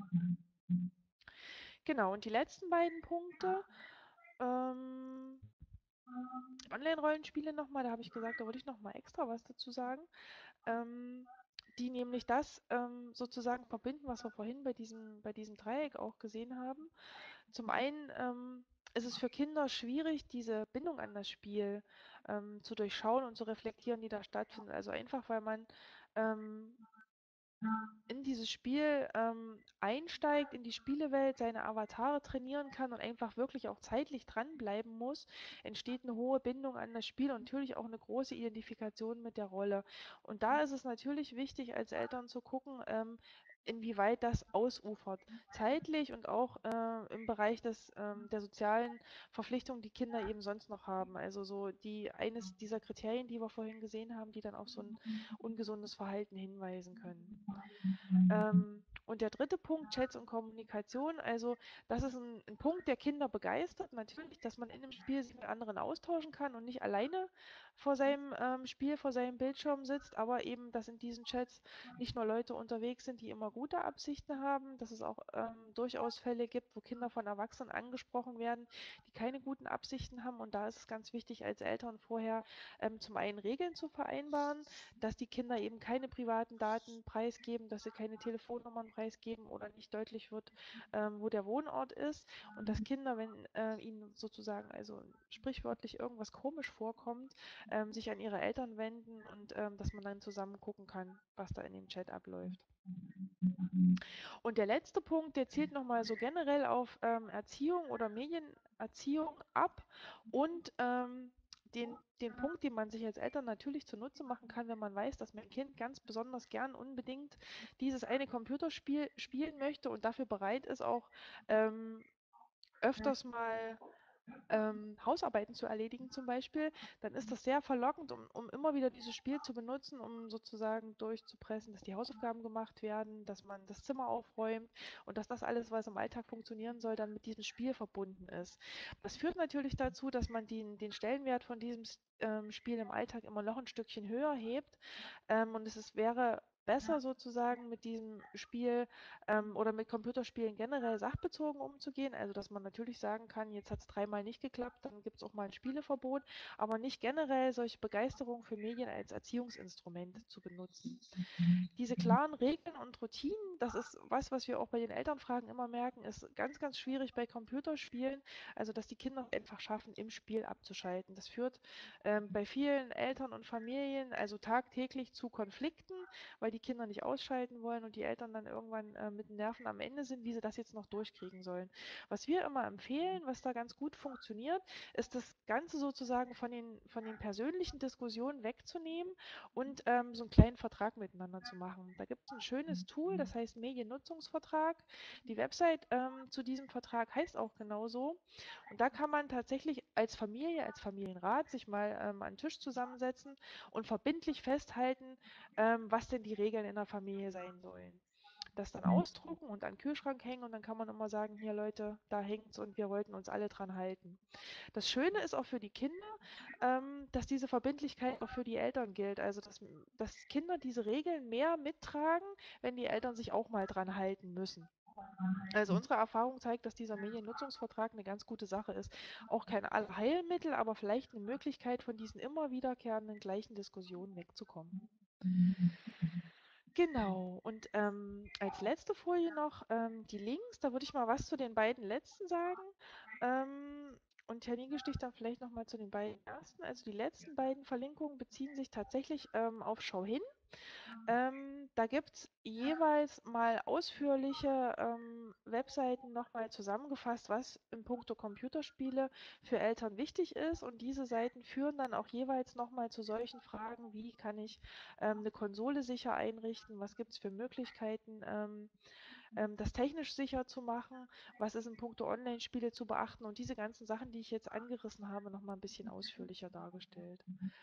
Genau, und die letzten beiden Punkte, ähm, Online-Rollenspiele nochmal, da habe ich gesagt, da wollte ich nochmal extra was dazu sagen, ähm, die nämlich das ähm, sozusagen verbinden, was wir vorhin bei diesem, bei diesem Dreieck auch gesehen haben. Zum einen ähm, ist es für Kinder schwierig, diese Bindung an das Spiel ähm, zu durchschauen und zu reflektieren, die da stattfindet. Also einfach, weil man ähm, in dieses Spiel ähm, einsteigt, in die Spielewelt, seine Avatare trainieren kann und einfach wirklich auch zeitlich dranbleiben muss, entsteht eine hohe Bindung an das Spiel und natürlich auch eine große Identifikation mit der Rolle. Und da ist es natürlich wichtig, als Eltern zu gucken, ähm, inwieweit das ausufert, zeitlich und auch äh, im Bereich des, ähm, der sozialen Verpflichtungen, die Kinder eben sonst noch haben. Also so die eines dieser Kriterien, die wir vorhin gesehen haben, die dann auf so ein ungesundes Verhalten hinweisen können. Ähm, und der dritte Punkt, Chats und Kommunikation. Also das ist ein, ein Punkt, der Kinder begeistert. Natürlich, dass man in einem Spiel sich mit anderen austauschen kann und nicht alleine vor seinem ähm, Spiel, vor seinem Bildschirm sitzt, aber eben, dass in diesen Chats nicht nur Leute unterwegs sind, die immer gute Absichten haben, dass es auch ähm, durchaus Fälle gibt, wo Kinder von Erwachsenen angesprochen werden, die keine guten Absichten haben. Und da ist es ganz wichtig, als Eltern vorher ähm, zum einen Regeln zu vereinbaren, dass die Kinder eben keine privaten Daten preisgeben, dass sie keine Telefonnummern preisgeben oder nicht deutlich wird, ähm, wo der Wohnort ist und dass Kinder, wenn äh, ihnen sozusagen also sprichwörtlich irgendwas komisch vorkommt, ähm, sich an ihre Eltern wenden und ähm, dass man dann zusammen gucken kann, was da in dem Chat abläuft. Und der letzte Punkt, der zielt nochmal so generell auf ähm, Erziehung oder Medienerziehung ab und ähm, den, den Punkt, den man sich als Eltern natürlich zunutze machen kann, wenn man weiß, dass mein Kind ganz besonders gern unbedingt dieses eine Computerspiel spielen möchte und dafür bereit ist, auch ähm, öfters mal ähm, Hausarbeiten zu erledigen zum Beispiel, dann ist das sehr verlockend, um, um immer wieder dieses Spiel zu benutzen, um sozusagen durchzupressen, dass die Hausaufgaben gemacht werden, dass man das Zimmer aufräumt und dass das alles, was im Alltag funktionieren soll, dann mit diesem Spiel verbunden ist. Das führt natürlich dazu, dass man den, den Stellenwert von diesem ähm, Spiel im Alltag immer noch ein Stückchen höher hebt ähm, und es ist, wäre besser sozusagen mit diesem Spiel ähm, oder mit Computerspielen generell sachbezogen umzugehen. Also dass man natürlich sagen kann, jetzt hat es dreimal nicht geklappt, dann gibt es auch mal ein Spieleverbot, aber nicht generell solche Begeisterung für Medien als Erziehungsinstrument zu benutzen. Diese klaren Regeln und Routinen, das ist was, was wir auch bei den Elternfragen immer merken, ist ganz, ganz schwierig bei Computerspielen, also dass die Kinder einfach schaffen, im Spiel abzuschalten. Das führt ähm, bei vielen Eltern und Familien also tagtäglich zu Konflikten, weil die Kinder nicht ausschalten wollen und die Eltern dann irgendwann äh, mit den Nerven am Ende sind, wie sie das jetzt noch durchkriegen sollen. Was wir immer empfehlen, was da ganz gut funktioniert, ist das Ganze sozusagen von den, von den persönlichen Diskussionen wegzunehmen und ähm, so einen kleinen Vertrag miteinander zu machen. Da gibt es ein schönes Tool, das heißt Mediennutzungsvertrag. Die Website ähm, zu diesem Vertrag heißt auch genauso. Und da kann man tatsächlich als Familie, als Familienrat sich mal ähm, an den Tisch zusammensetzen und verbindlich festhalten, ähm, was denn die Regeln in der Familie sein sollen. Das dann ausdrucken und an den Kühlschrank hängen und dann kann man immer sagen, hier Leute, da hängt's und wir wollten uns alle dran halten. Das Schöne ist auch für die Kinder, ähm, dass diese Verbindlichkeit auch für die Eltern gilt. Also dass, dass Kinder diese Regeln mehr mittragen, wenn die Eltern sich auch mal dran halten müssen. Also unsere Erfahrung zeigt, dass dieser Mediennutzungsvertrag eine ganz gute Sache ist. Auch kein Allheilmittel, aber vielleicht eine Möglichkeit, von diesen immer wiederkehrenden gleichen Diskussionen wegzukommen. Genau, und ähm, als letzte Folie noch ähm, die Links, da würde ich mal was zu den beiden letzten sagen. Ähm, und Herr Niege sticht dann vielleicht nochmal zu den beiden ersten. Also die letzten beiden Verlinkungen beziehen sich tatsächlich ähm, auf Schau hin. Ähm, da gibt es jeweils mal ausführliche ähm, Webseiten nochmal zusammengefasst, was in puncto Computerspiele für Eltern wichtig ist. Und diese Seiten führen dann auch jeweils nochmal zu solchen Fragen, wie kann ich ähm, eine Konsole sicher einrichten, was gibt es für Möglichkeiten, ähm, ähm, das technisch sicher zu machen, was ist in puncto Online-Spiele zu beachten und diese ganzen Sachen, die ich jetzt angerissen habe, nochmal ein bisschen ausführlicher dargestellt.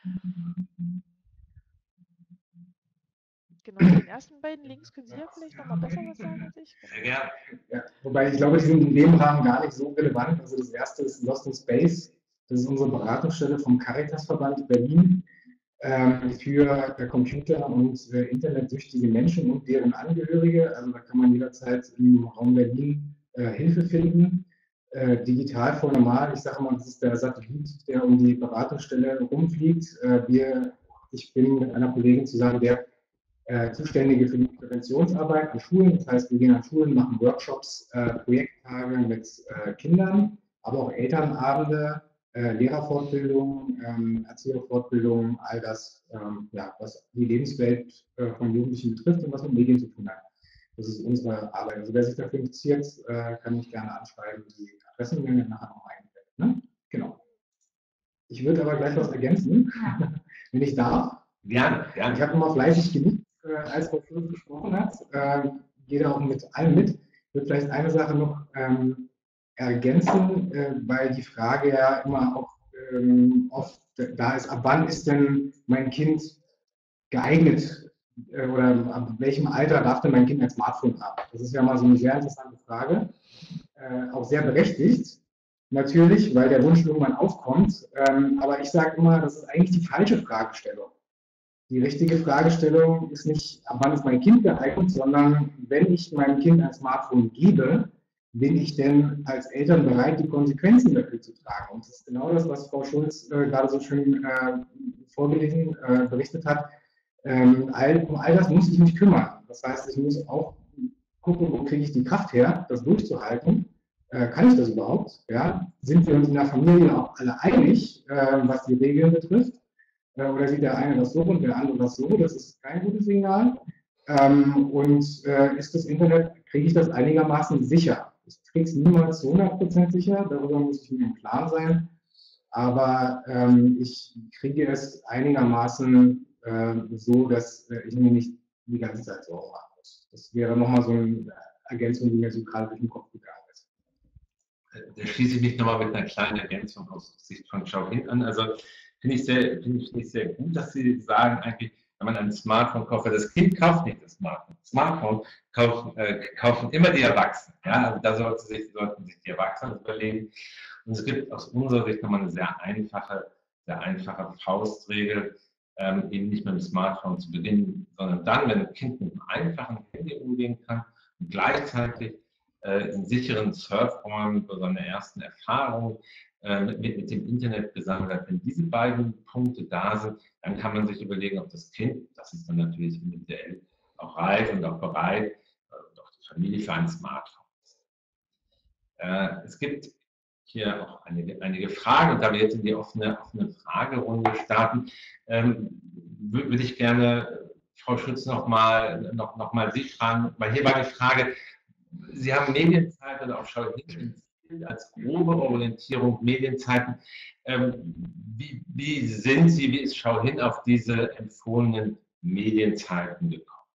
Genau, zu den ersten beiden Links können Sie ja vielleicht noch mal besser was sagen als ich. Genau. Ja. Ja, wobei ich glaube, die sind in dem Rahmen gar nicht so relevant. Also das erste ist Lost in Space. Das ist unsere Beratungsstelle vom Caritasverband Berlin ähm, für äh, Computer- und äh, internetsüchtige Menschen und deren Angehörige. Also da kann man jederzeit im Raum Berlin äh, Hilfe finden. Äh, digital voll normal. Ich sage mal, das ist der Satellit, der um die Beratungsstelle rumfliegt. Äh, wir, ich bin mit einer Kollegin zusammen, der Äh, Zuständige für die Präventionsarbeit an Schulen. Das heißt, wir gehen an Schulen, machen Workshops, äh, Projekttage mit äh, Kindern, aber auch Elternabende, äh, Lehrerfortbildungen, ähm, Erzieherfortbildungen, all das, ähm, ja, was die Lebenswelt äh, von Jugendlichen betrifft und was mit Medien zu tun hat. Das ist unsere Arbeit. Also wer sich dafür interessiert, äh, kann mich gerne anschreiben. Die Adressen werden wir nachher noch eingeblendet. Ne? Genau. Ich würde aber gleich was ergänzen, wenn ich darf. Gerne, gerne. Ich habe immer fleißig genickt, äh, als Frau Schulz gesprochen hat. Äh, geht auch mit allem mit. Ich würde vielleicht eine Sache noch ähm, ergänzen, äh, weil die Frage ja immer auch ähm, oft da ist, ab wann ist denn mein Kind geeignet äh, oder ab welchem Alter darf denn mein Kind ein Smartphone haben? Das ist ja mal so eine sehr interessante Frage, äh, auch sehr berechtigt. Natürlich, weil der Wunsch irgendwann aufkommt. Ähm, aber ich sage immer, das ist eigentlich die falsche Fragestellung. Die richtige Fragestellung ist nicht, ab wann ist mein Kind geeignet, sondern wenn ich meinem Kind ein Smartphone gebe, bin ich denn als Eltern bereit, die Konsequenzen dafür zu tragen? Und das ist genau das, was Frau Schulz äh, gerade so schön äh, vorgelesen, äh, berichtet hat. Ähm, all, um all das muss ich mich kümmern. Das heißt, ich muss auch gucken, wo kriege ich die Kraft her, das durchzuhalten. Äh, kann ich das überhaupt? Ja? Sind wir uns in der Familie auch alle einig, äh, was die Regeln betrifft? Äh, oder sieht der eine das so und der andere das so? Das ist kein gutes Signal. Ähm, und äh, ist das Internet, kriege ich das einigermaßen sicher? Ich kriege es niemals zu hundert Prozent sicher, darüber muss ich mir im Klaren sein. Aber ähm, ich kriege es einigermaßen äh, so, dass äh, ich mir nicht die ganze Zeit Sorgen machen muss. Das wäre nochmal so eine Ergänzung, die mir so gerade durch den Kopf gegangen ist. Da schließe ich mich nochmal mit einer kleinen Ergänzung aus Sicht von Xiaohin an. Also finde ich, sehr, finde ich, finde ich sehr gut, dass Sie sagen, eigentlich, wenn man ein Smartphone kauft, weil das Kind kauft nicht das Smartphone. Smartphone kaufen, äh, kaufen immer die Erwachsenen. Ja? Also da sollten sich, sollten sich die Erwachsenen überlegen. Und es gibt aus unserer Sicht nochmal eine sehr einfache, sehr einfache Faustregel, ähm, eben nicht mit dem Smartphone zu beginnen, sondern dann, wenn ein Kind mit einem einfachen Handy umgehen kann und gleichzeitig äh, in sicheren Surfräumen für seine ersten Erfahrungen äh, mit, mit dem Internet gesammelt hat. Wenn diese beiden Punkte da sind, dann kann man sich überlegen, ob das Kind, das ist dann natürlich individuell auch reif und auch bereit, und auch die Familie für ein Smartphone ist. Äh, es gibt hier auch einige, einige Fragen, und da wir jetzt in die offene, offene Fragerunde starten, ähm, würde ich gerne, Frau Schütz, noch mal, noch, noch mal Sie fragen, weil hier war die Frage, Sie haben Medienzeit oder auch Xiaohin als grobe Orientierung Medienzeiten. Ähm, wie, wie sind Sie, wie ist Xiaohin auf diese empfohlenen Medienzeiten gekommen?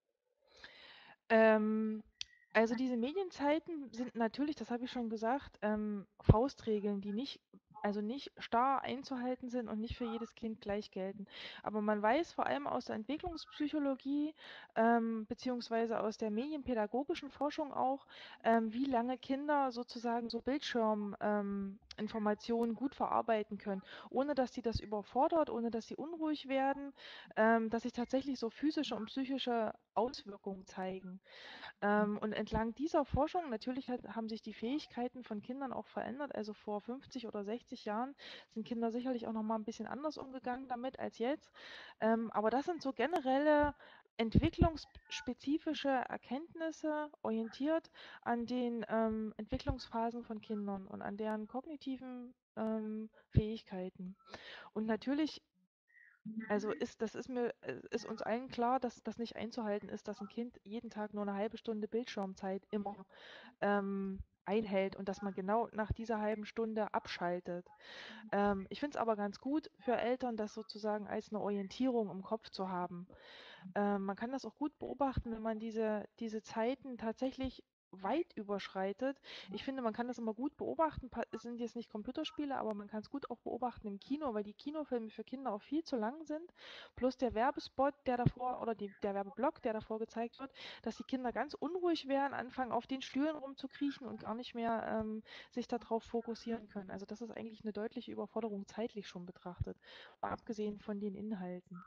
Ähm, also diese Medienzeiten sind natürlich, das habe ich schon gesagt, ähm, Faustregeln, die nicht, also nicht starr einzuhalten sind und nicht für jedes Kind gleich gelten. Aber man weiß vor allem aus der Entwicklungspsychologie ähm, beziehungsweise aus der medienpädagogischen Forschung auch, ähm, wie lange Kinder sozusagen so Bildschirminformationen ähm, Informationen gut verarbeiten können, ohne dass sie das überfordert, ohne dass sie unruhig werden, ähm, dass sich tatsächlich so physische und psychische Auswirkungen zeigen. Ähm, und entlang dieser Forschung, natürlich hat, haben sich die Fähigkeiten von Kindern auch verändert. Also vor fünfzig oder sechzig Jahren sind Kinder sicherlich auch noch mal ein bisschen anders umgegangen damit als jetzt. Ähm, aber das sind so generelle entwicklungsspezifische Erkenntnisse orientiert an den ähm, Entwicklungsphasen von Kindern und an deren kognitiven ähm, Fähigkeiten. Und natürlich, also ist, das ist mir, äh, ist uns allen klar, dass das nicht einzuhalten ist, dass ein Kind jeden Tag nur eine halbe Stunde Bildschirmzeit immer ähm, einhält und dass man genau nach dieser halben Stunde abschaltet. Ähm, ich finde es aber ganz gut für Eltern, das sozusagen als eine Orientierung im Kopf zu haben. Ähm, man kann das auch gut beobachten, wenn man diese, diese Zeiten tatsächlich weit überschreitet. Ich finde, man kann das immer gut beobachten. Pa- Es sind jetzt nicht Computerspiele, aber man kann es gut auch beobachten im Kino, weil die Kinofilme für Kinder auch viel zu lang sind. Plus der Werbespot, der davor, oder die, der Werbeblock, der davor gezeigt wird, dass die Kinder ganz unruhig werden, anfangen auf den Stühlen rumzukriechen und gar nicht mehr ähm, sich darauf fokussieren können. Also das ist eigentlich eine deutliche Überforderung zeitlich schon betrachtet, mal abgesehen von den Inhalten.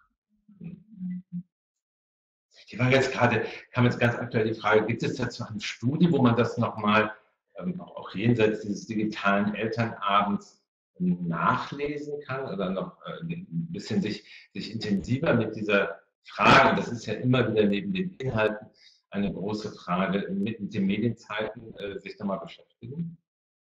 Die war jetzt gerade, kam jetzt ganz aktuell die Frage, gibt es dazu eine Studie, wo man das nochmal, ähm, auch, auch jenseits dieses digitalen Elternabends nachlesen kann oder noch äh, ein bisschen sich, sich intensiver mit dieser Frage, das ist ja immer wieder neben den Inhalten eine große Frage, mit, mit den Medienzeiten äh, sich nochmal beschäftigen?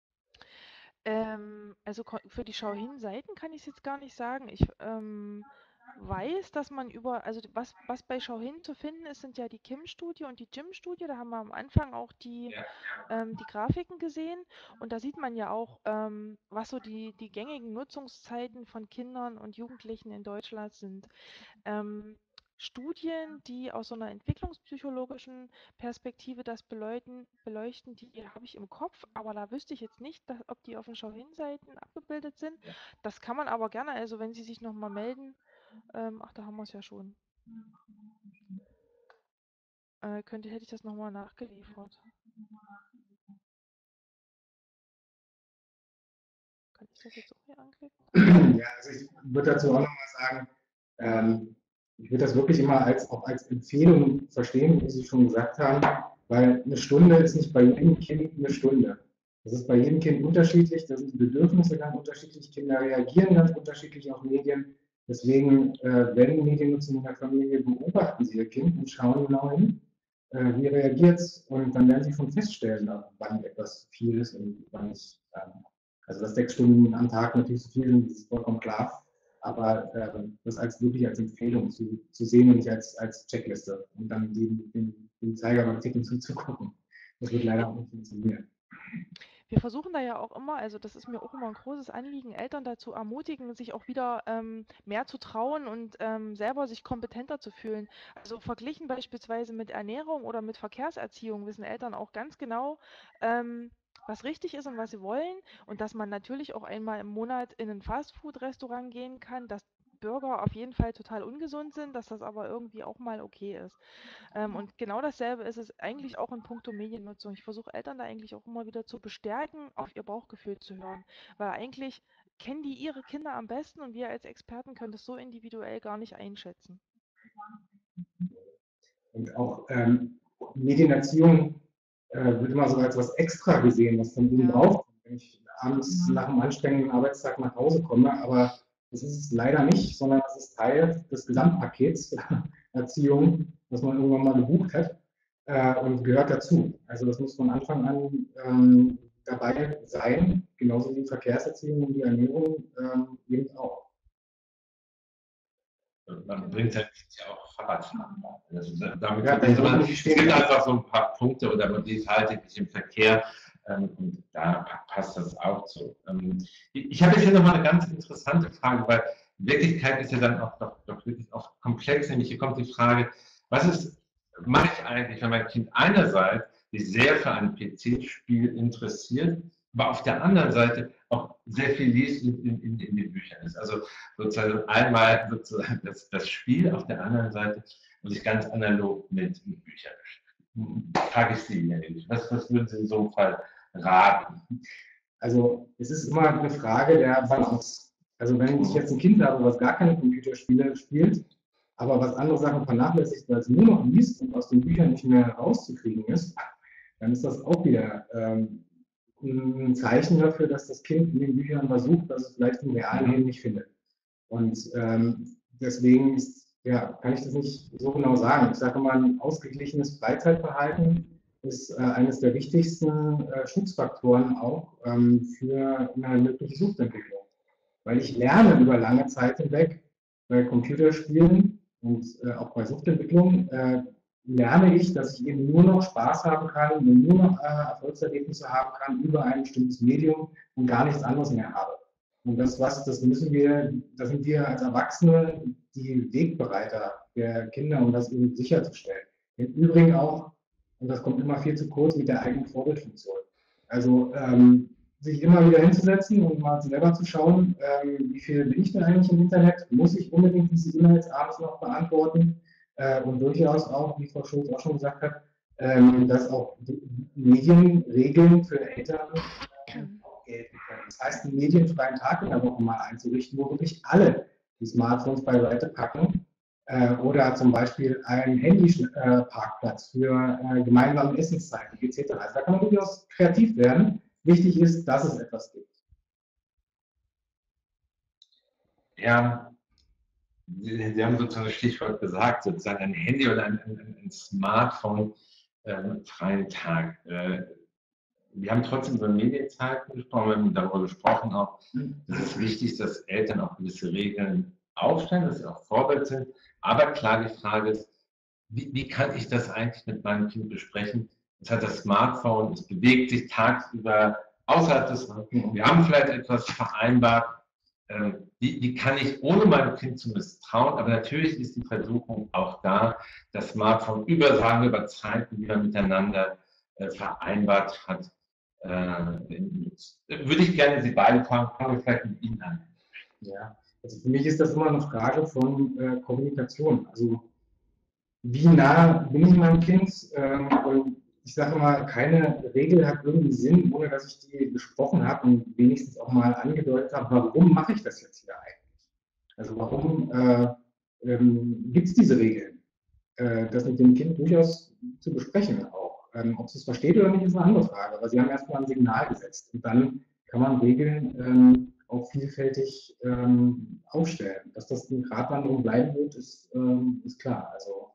Ähm, also ko- für die Schau-Hin-Seiten kann ich es jetzt gar nicht sagen. Ich ähm, weiß, dass man über, also was, was bei Schau-Hin zu finden ist, sind ja die Kim-Studie und die Jim-Studie. Da haben wir am Anfang auch die, Ja. ähm, die Grafiken gesehen. Und da sieht man ja auch, ähm, was so die, die gängigen Nutzungszeiten von Kindern und Jugendlichen in Deutschland sind. Ähm, Studien, die aus so einer entwicklungspsychologischen Perspektive das beleuchten, beleuchten, die habe ich im Kopf, aber da wüsste ich jetzt nicht, dass, ob die auf den Schau-Hin-Seiten abgebildet sind. Das kann man aber gerne, also wenn Sie sich nochmal melden, ähm, ach, da haben wir es ja schon. Äh, könnte, hätte ich das nochmal nachgeliefert. Kann ich das jetzt auch hier anklicken? Ja, also ich würde dazu auch nochmal sagen, ähm, ich würde das wirklich immer als, auch als Empfehlung verstehen, wie Sie schon gesagt haben, weil eine Stunde ist nicht bei jedem Kind eine Stunde. Das ist bei jedem Kind unterschiedlich, da sind die Bedürfnisse ganz unterschiedlich, Kinder reagieren ganz unterschiedlich auf Medien. Deswegen, äh, wenn Mediennutzung in der Familie, beobachten Sie Ihr Kind und schauen genau hin. äh, wie reagiert es, und dann werden sie schon feststellen, wann etwas viel ist und wann nicht. Ähm, also dass sechs Stunden am Tag natürlich zu viel sind, ist vollkommen klar, aber äh, das als wirklich als Empfehlung zu, zu sehen und nicht als, als Checkliste und dann den, den, den Zeiger beim Ticken zuzugucken. Das wird leider auch nicht funktionieren. Wir versuchen da ja auch immer, also das ist mir auch immer ein großes Anliegen, Eltern dazu ermutigen, sich auch wieder ähm, mehr zu trauen und ähm, selber sich kompetenter zu fühlen. Also verglichen beispielsweise mit Ernährung oder mit Verkehrserziehung wissen Eltern auch ganz genau, ähm, was richtig ist und was sie wollen, und dass man natürlich auch einmal im Monat in ein Fastfood-Restaurant gehen kann, dass Burger auf jeden Fall total ungesund sind, dass das aber irgendwie auch mal okay ist. Ähm, und genau dasselbe ist es eigentlich auch in puncto Mediennutzung. Ich versuche Eltern da eigentlich auch immer wieder zu bestärken, auf ihr Bauchgefühl zu hören, weil eigentlich kennen die ihre Kinder am besten und wir als Experten können das so individuell gar nicht einschätzen. Und auch ähm, Medienerziehung äh, wird immer so als was extra gesehen, was von ihm Ja, draufkommt, wenn ich abends nach einem anstrengenden Arbeitstag nach Hause komme. Aber das ist es leider nicht, sondern das ist Teil des Gesamtpakets Erziehung, das man irgendwann mal gebucht hat äh, und gehört dazu. Also das muss von Anfang an ähm, dabei sein, genauso wie Verkehrserziehung und die Ernährung ähm, eben auch. Man genau. bringt halt ja auch Fahrradfahren bei. Also damit Ja, verbindet man, die es stehen gibt ja. einfach so ein paar Punkte oder mobilhaltig im Verkehr ähm, und da pa- passt das auch so. Ähm, ich ich habe jetzt hier nochmal eine ganz interessante Frage, weil in Wirklichkeit ist ja dann auch doch, doch wirklich auch komplex, nämlich hier kommt die Frage, was ist, mache ich eigentlich, wenn mein Kind einerseits sich sehr für ein P C-Spiel interessiert, aber auf der anderen Seite auch sehr viel liest in, in, in, in den Büchern ist. Also sozusagen einmal sozusagen das, das Spiel, auf der anderen Seite und sich ganz analog mit, mit Büchern beschäftigen. Frage ich Sie, Herr Elich, was, was würden Sie in so einem Fall raten? Also es ist immer eine Frage der Balance. Also wenn ich jetzt ein Kind habe, was gar keine Computerspiele spielt, aber was andere Sachen vernachlässigt, weil es nur noch liest und aus den Büchern nicht mehr rauszukriegen ist, dann ist das auch wieder ähm, ein Zeichen dafür, dass das Kind in den Büchern versucht, was es vielleicht im realen Leben nicht findet. Und ähm, deswegen ist, ja, kann ich das nicht so genau sagen. Ich sage mal, ein ausgeglichenes Freizeitverhalten ist äh, eines der wichtigsten äh, Schutzfaktoren auch ähm, für eine mögliche Suchtentwicklung. Weil ich lerne über lange Zeit hinweg bei Computerspielen und äh, auch bei Suchtentwicklung, äh, lerne ich, dass ich eben nur noch Spaß haben kann und nur noch äh, Erfolgserlebnisse haben kann über ein bestimmtes Medium und gar nichts anderes mehr habe. Und das, was, das müssen wir, da sind wir als Erwachsene die Wegbereiter der Kinder, um das eben sicherzustellen. Im Übrigen auch, und das kommt immer viel zu kurz, mit der eigenen Vorbildfunktion. Also ähm, sich immer wieder hinzusetzen und mal selber zu schauen, ähm, wie viel bin ich denn eigentlich im Internet? Muss ich unbedingt diese E-Mails abends noch beantworten? Äh, und durchaus auch, wie Frau Schulz auch schon gesagt hat, ähm, dass auch Medienregeln für Eltern äh, auch gelten können. Das heißt, einen medienfreien Tag in der Woche mal einzurichten, wo wirklich alle die Smartphones beiseite packen äh, oder zum Beispiel einen Handyparkplatz für äh, gemeinsame Essenszeiten et cetera. Also da kann man durchaus kreativ werden. Wichtig ist, dass es etwas gibt. Ja, Sie, Sie haben sozusagen das Stichwort gesagt, sozusagen ein Handy oder ein, ein, ein Smartphone ähm, freien Tag. Äh, wir haben trotzdem über Medienzeiten gesprochen, wir haben darüber gesprochen auch, dass es wichtig ist, dass Eltern auch gewisse Regeln aufstellen, dass sie auch Vorbild sind. Aber klar, die Frage ist, wie, wie kann ich das eigentlich mit meinem Kind besprechen? Es hat das Smartphone, es bewegt sich tagsüber außerhalb des Smartphones. Wir haben vielleicht etwas vereinbart. Ähm, wie, wie kann ich, ohne meinem Kind zu misstrauen, aber natürlich ist die Versuchung auch da, das Smartphone über, sagen wir, über Zeiten, die man miteinander äh, vereinbart hat, äh, würde ich gerne Sie beide fragen, fangen wir vielleicht mit Ihnen an. Ja, also für mich ist das immer eine Frage von äh, Kommunikation. Also wie nah bin ich meinem Kind? Ähm, und ich sage mal, keine Regel hat irgendwie Sinn, ohne dass ich die besprochen habe und wenigstens auch mal angedeutet habe, warum mache ich das jetzt hier eigentlich? Also warum äh, ähm, gibt es diese Regeln? Äh, das mit dem Kind durchaus zu besprechen auch. Ähm, ob es es versteht oder nicht, ist eine andere Frage. Aber Sie haben erstmal ein Signal gesetzt und dann kann man Regeln ähm, auch vielfältig ähm, aufstellen. Dass das eine Gratwanderung bleiben wird, ist, ähm, ist klar. Also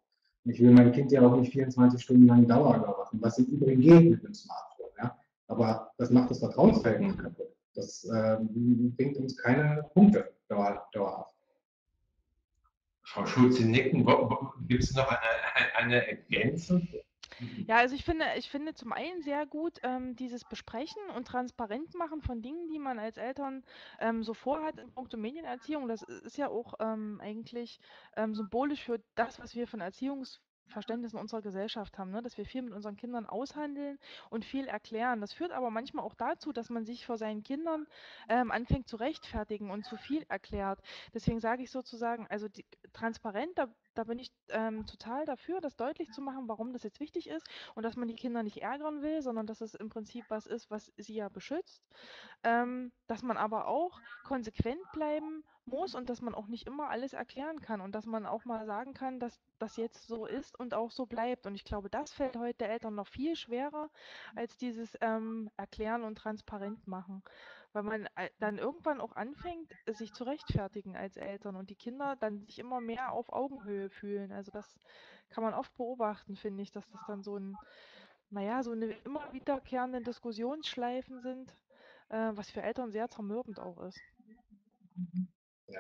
Ich will mein Kind ja auch nicht vierundzwanzig Stunden lang Dauer überwachen, was im Übrigen geht mit einem Smartphone. Ja? Aber das macht das Vertrauensverhältnis kaputt. Das äh, bringt uns keine Punkte dauer, dauerhaft. Frau Schulz, Sie nicken. Gibt es noch eine, eine Ergänzung? Ja, also ich finde, ich finde zum einen sehr gut ähm, dieses Besprechen und transparent machen von Dingen, die man als Eltern ähm, so vorhat in puncto Medienerziehung. Das ist ja auch ähm, eigentlich ähm, symbolisch für das, was wir von Erziehungsverständnis in unserer Gesellschaft haben, ne? Dass wir viel mit unseren Kindern aushandeln und viel erklären. Das führt aber manchmal auch dazu, dass man sich vor seinen Kindern ähm, anfängt zu rechtfertigen und zu viel erklärt. Deswegen sage ich sozusagen, also die, transparent, da, da bin ich ähm, total dafür, das deutlich zu machen, warum das jetzt wichtig ist und dass man die Kinder nicht ärgern will, sondern dass es im Prinzip was ist, was sie ja beschützt. Ähm, dass man aber auch konsequent bleiben muss und dass man auch nicht immer alles erklären kann und dass man auch mal sagen kann, dass das jetzt so ist und auch so bleibt. Und ich glaube, das fällt heute der Eltern noch viel schwerer als dieses ähm, Erklären und transparent machen. Weil man äh, dann irgendwann auch anfängt, sich zu rechtfertigen als Eltern und die Kinder dann sich immer mehr auf Augenhöhe fühlen. Also das kann man oft beobachten, finde ich, dass das dann so ein, naja, so eine immer wiederkehrende Diskussionsschleifen sind, äh, was für Eltern sehr zermürbend auch ist. Ja.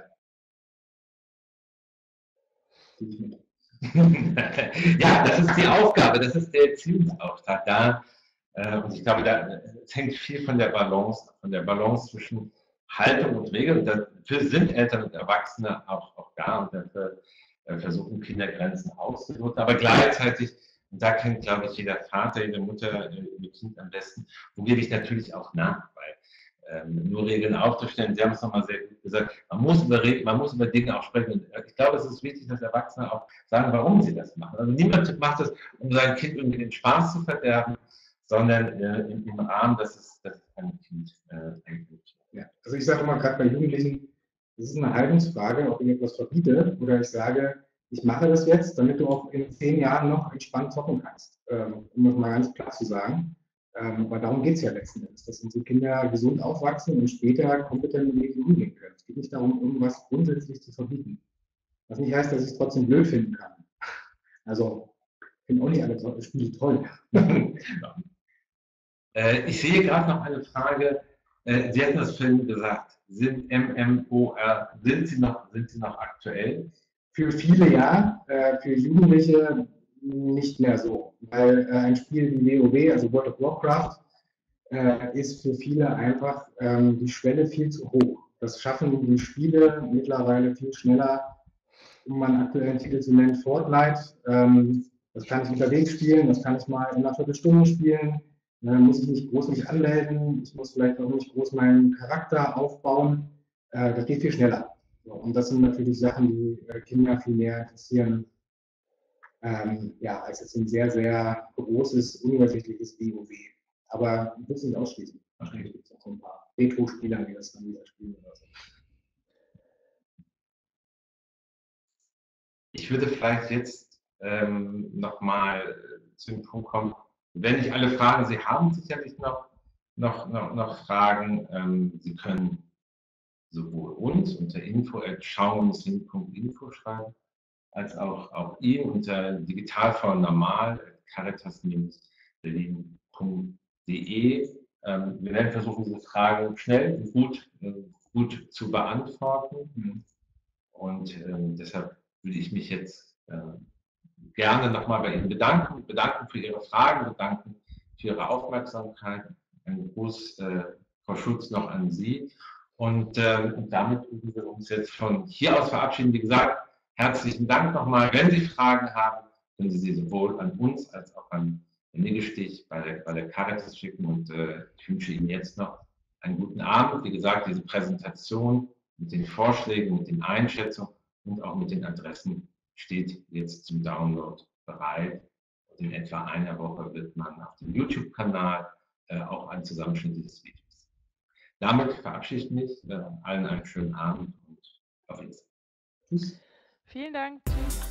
Ja, das ist die Aufgabe, das ist der Erziehungsauftrag. Da, äh, und ich glaube, da es hängt viel von der Balance, von der Balance zwischen Haltung und Regeln. Und dafür sind Eltern und Erwachsene auch, auch da und dafür äh, versuchen Kinder Grenzen auszuloten. Aber gleichzeitig, und da kennt, glaube ich, jeder Vater, jede Mutter äh, ihr Kind am besten, wo gebe ich natürlich auch nach, weil ähm, nur Regeln aufzustellen. Sie haben es nochmal sehr gut gesagt. Man muss, über, man muss über Dinge auch sprechen. Und ich glaube, es ist wichtig, dass Erwachsene auch sagen, warum sie das machen. Also niemand macht das, um sein Kind irgendwie den Spaß zu verderben, sondern äh, im, im Rahmen, dass es, dass es einem Kind äh, eigentlich. Ja. Also ich sage immer gerade bei Jugendlichen, das ist eine Haltungsfrage, ob ich etwas verbiete oder ich sage, ich mache das jetzt, damit du auch in zehn Jahren noch entspannt zocken kannst. Ähm, um das mal ganz klar zu sagen. Ähm, aber darum geht es ja letzten Endes, dass unsere Kinder gesund aufwachsen und später kompetent mit Medien umgehen können. Es geht nicht darum, irgendwas grundsätzlich zu verbieten. Was nicht heißt, dass ich es trotzdem blöd finden kann. Also, ich finde auch nicht alle Spiele toll. äh, ich sehe gerade noch eine Frage. Äh, Sie hatten das vorhin gesagt. Sind M M O R, sind sie noch, sind sie noch aktuell? Für viele ja, äh, für Jugendliche nicht mehr so. Weil äh, ein Spiel wie WoW, also World of Warcraft, äh, ist für viele einfach ähm, die Schwelle viel zu hoch. Das schaffen die Spiele mittlerweile viel schneller, um einen aktuellen Titel zu nennen, Fortnite. Ähm, das kann ich unterwegs spielen, das kann ich mal in einer Viertelstunde spielen. Da muss ich nicht groß mich anmelden, ich muss vielleicht auch nicht groß meinen Charakter aufbauen. Äh, das geht viel schneller. So, und das sind natürlich Sachen, die äh, Kinder viel mehr interessieren, ähm, ja, als jetzt ein sehr, sehr großes, unübersichtliches WoW. Aber ich will es nicht ausschließen. Wahrscheinlich gibt es auch so ein paar Retro-Spieler, die das dann wieder spielen oder so. Ich würde vielleicht jetzt ähm, nochmal zu dem Punkt kommen, wenn nicht alle Fragen, Sie haben sicherlich noch, noch, noch, noch Fragen. Ähm, Sie können sowohl uns unter info at schauen punkt info schreiben, als auch, auch ihn unter digitalform normal caritas berlin punkt de. Ähm, wir werden versuchen, diese Fragen schnell und gut, äh, gut zu beantworten. Und ähm, deshalb würde ich mich jetzt äh, gerne nochmal bei Ihnen bedanken, bedanken für Ihre Fragen, bedanken für Ihre Aufmerksamkeit. Ein Gruß, äh, Frau Schulz, noch an Sie. Und äh, damit würden wir uns jetzt von hier aus verabschieden. Wie gesagt, herzlichen Dank nochmal. Wenn Sie Fragen haben, können Sie sie sowohl an uns als auch an den Niggestich bei der, bei der Caritas schicken. Und äh, ich wünsche Ihnen jetzt noch einen guten Abend. Wie gesagt, diese Präsentation mit den Vorschlägen, mit den Einschätzungen und auch mit den Adressen steht jetzt zum Download bereit. Und in etwa einer Woche wird man auf dem YouTube-Kanal äh, auch einen Zusammenschnitt dieses Videos. Damit verabschiede ich mich. Äh, allen einen schönen Abend und auf Wiedersehen. Tschüss. Vielen Dank. Tschüss.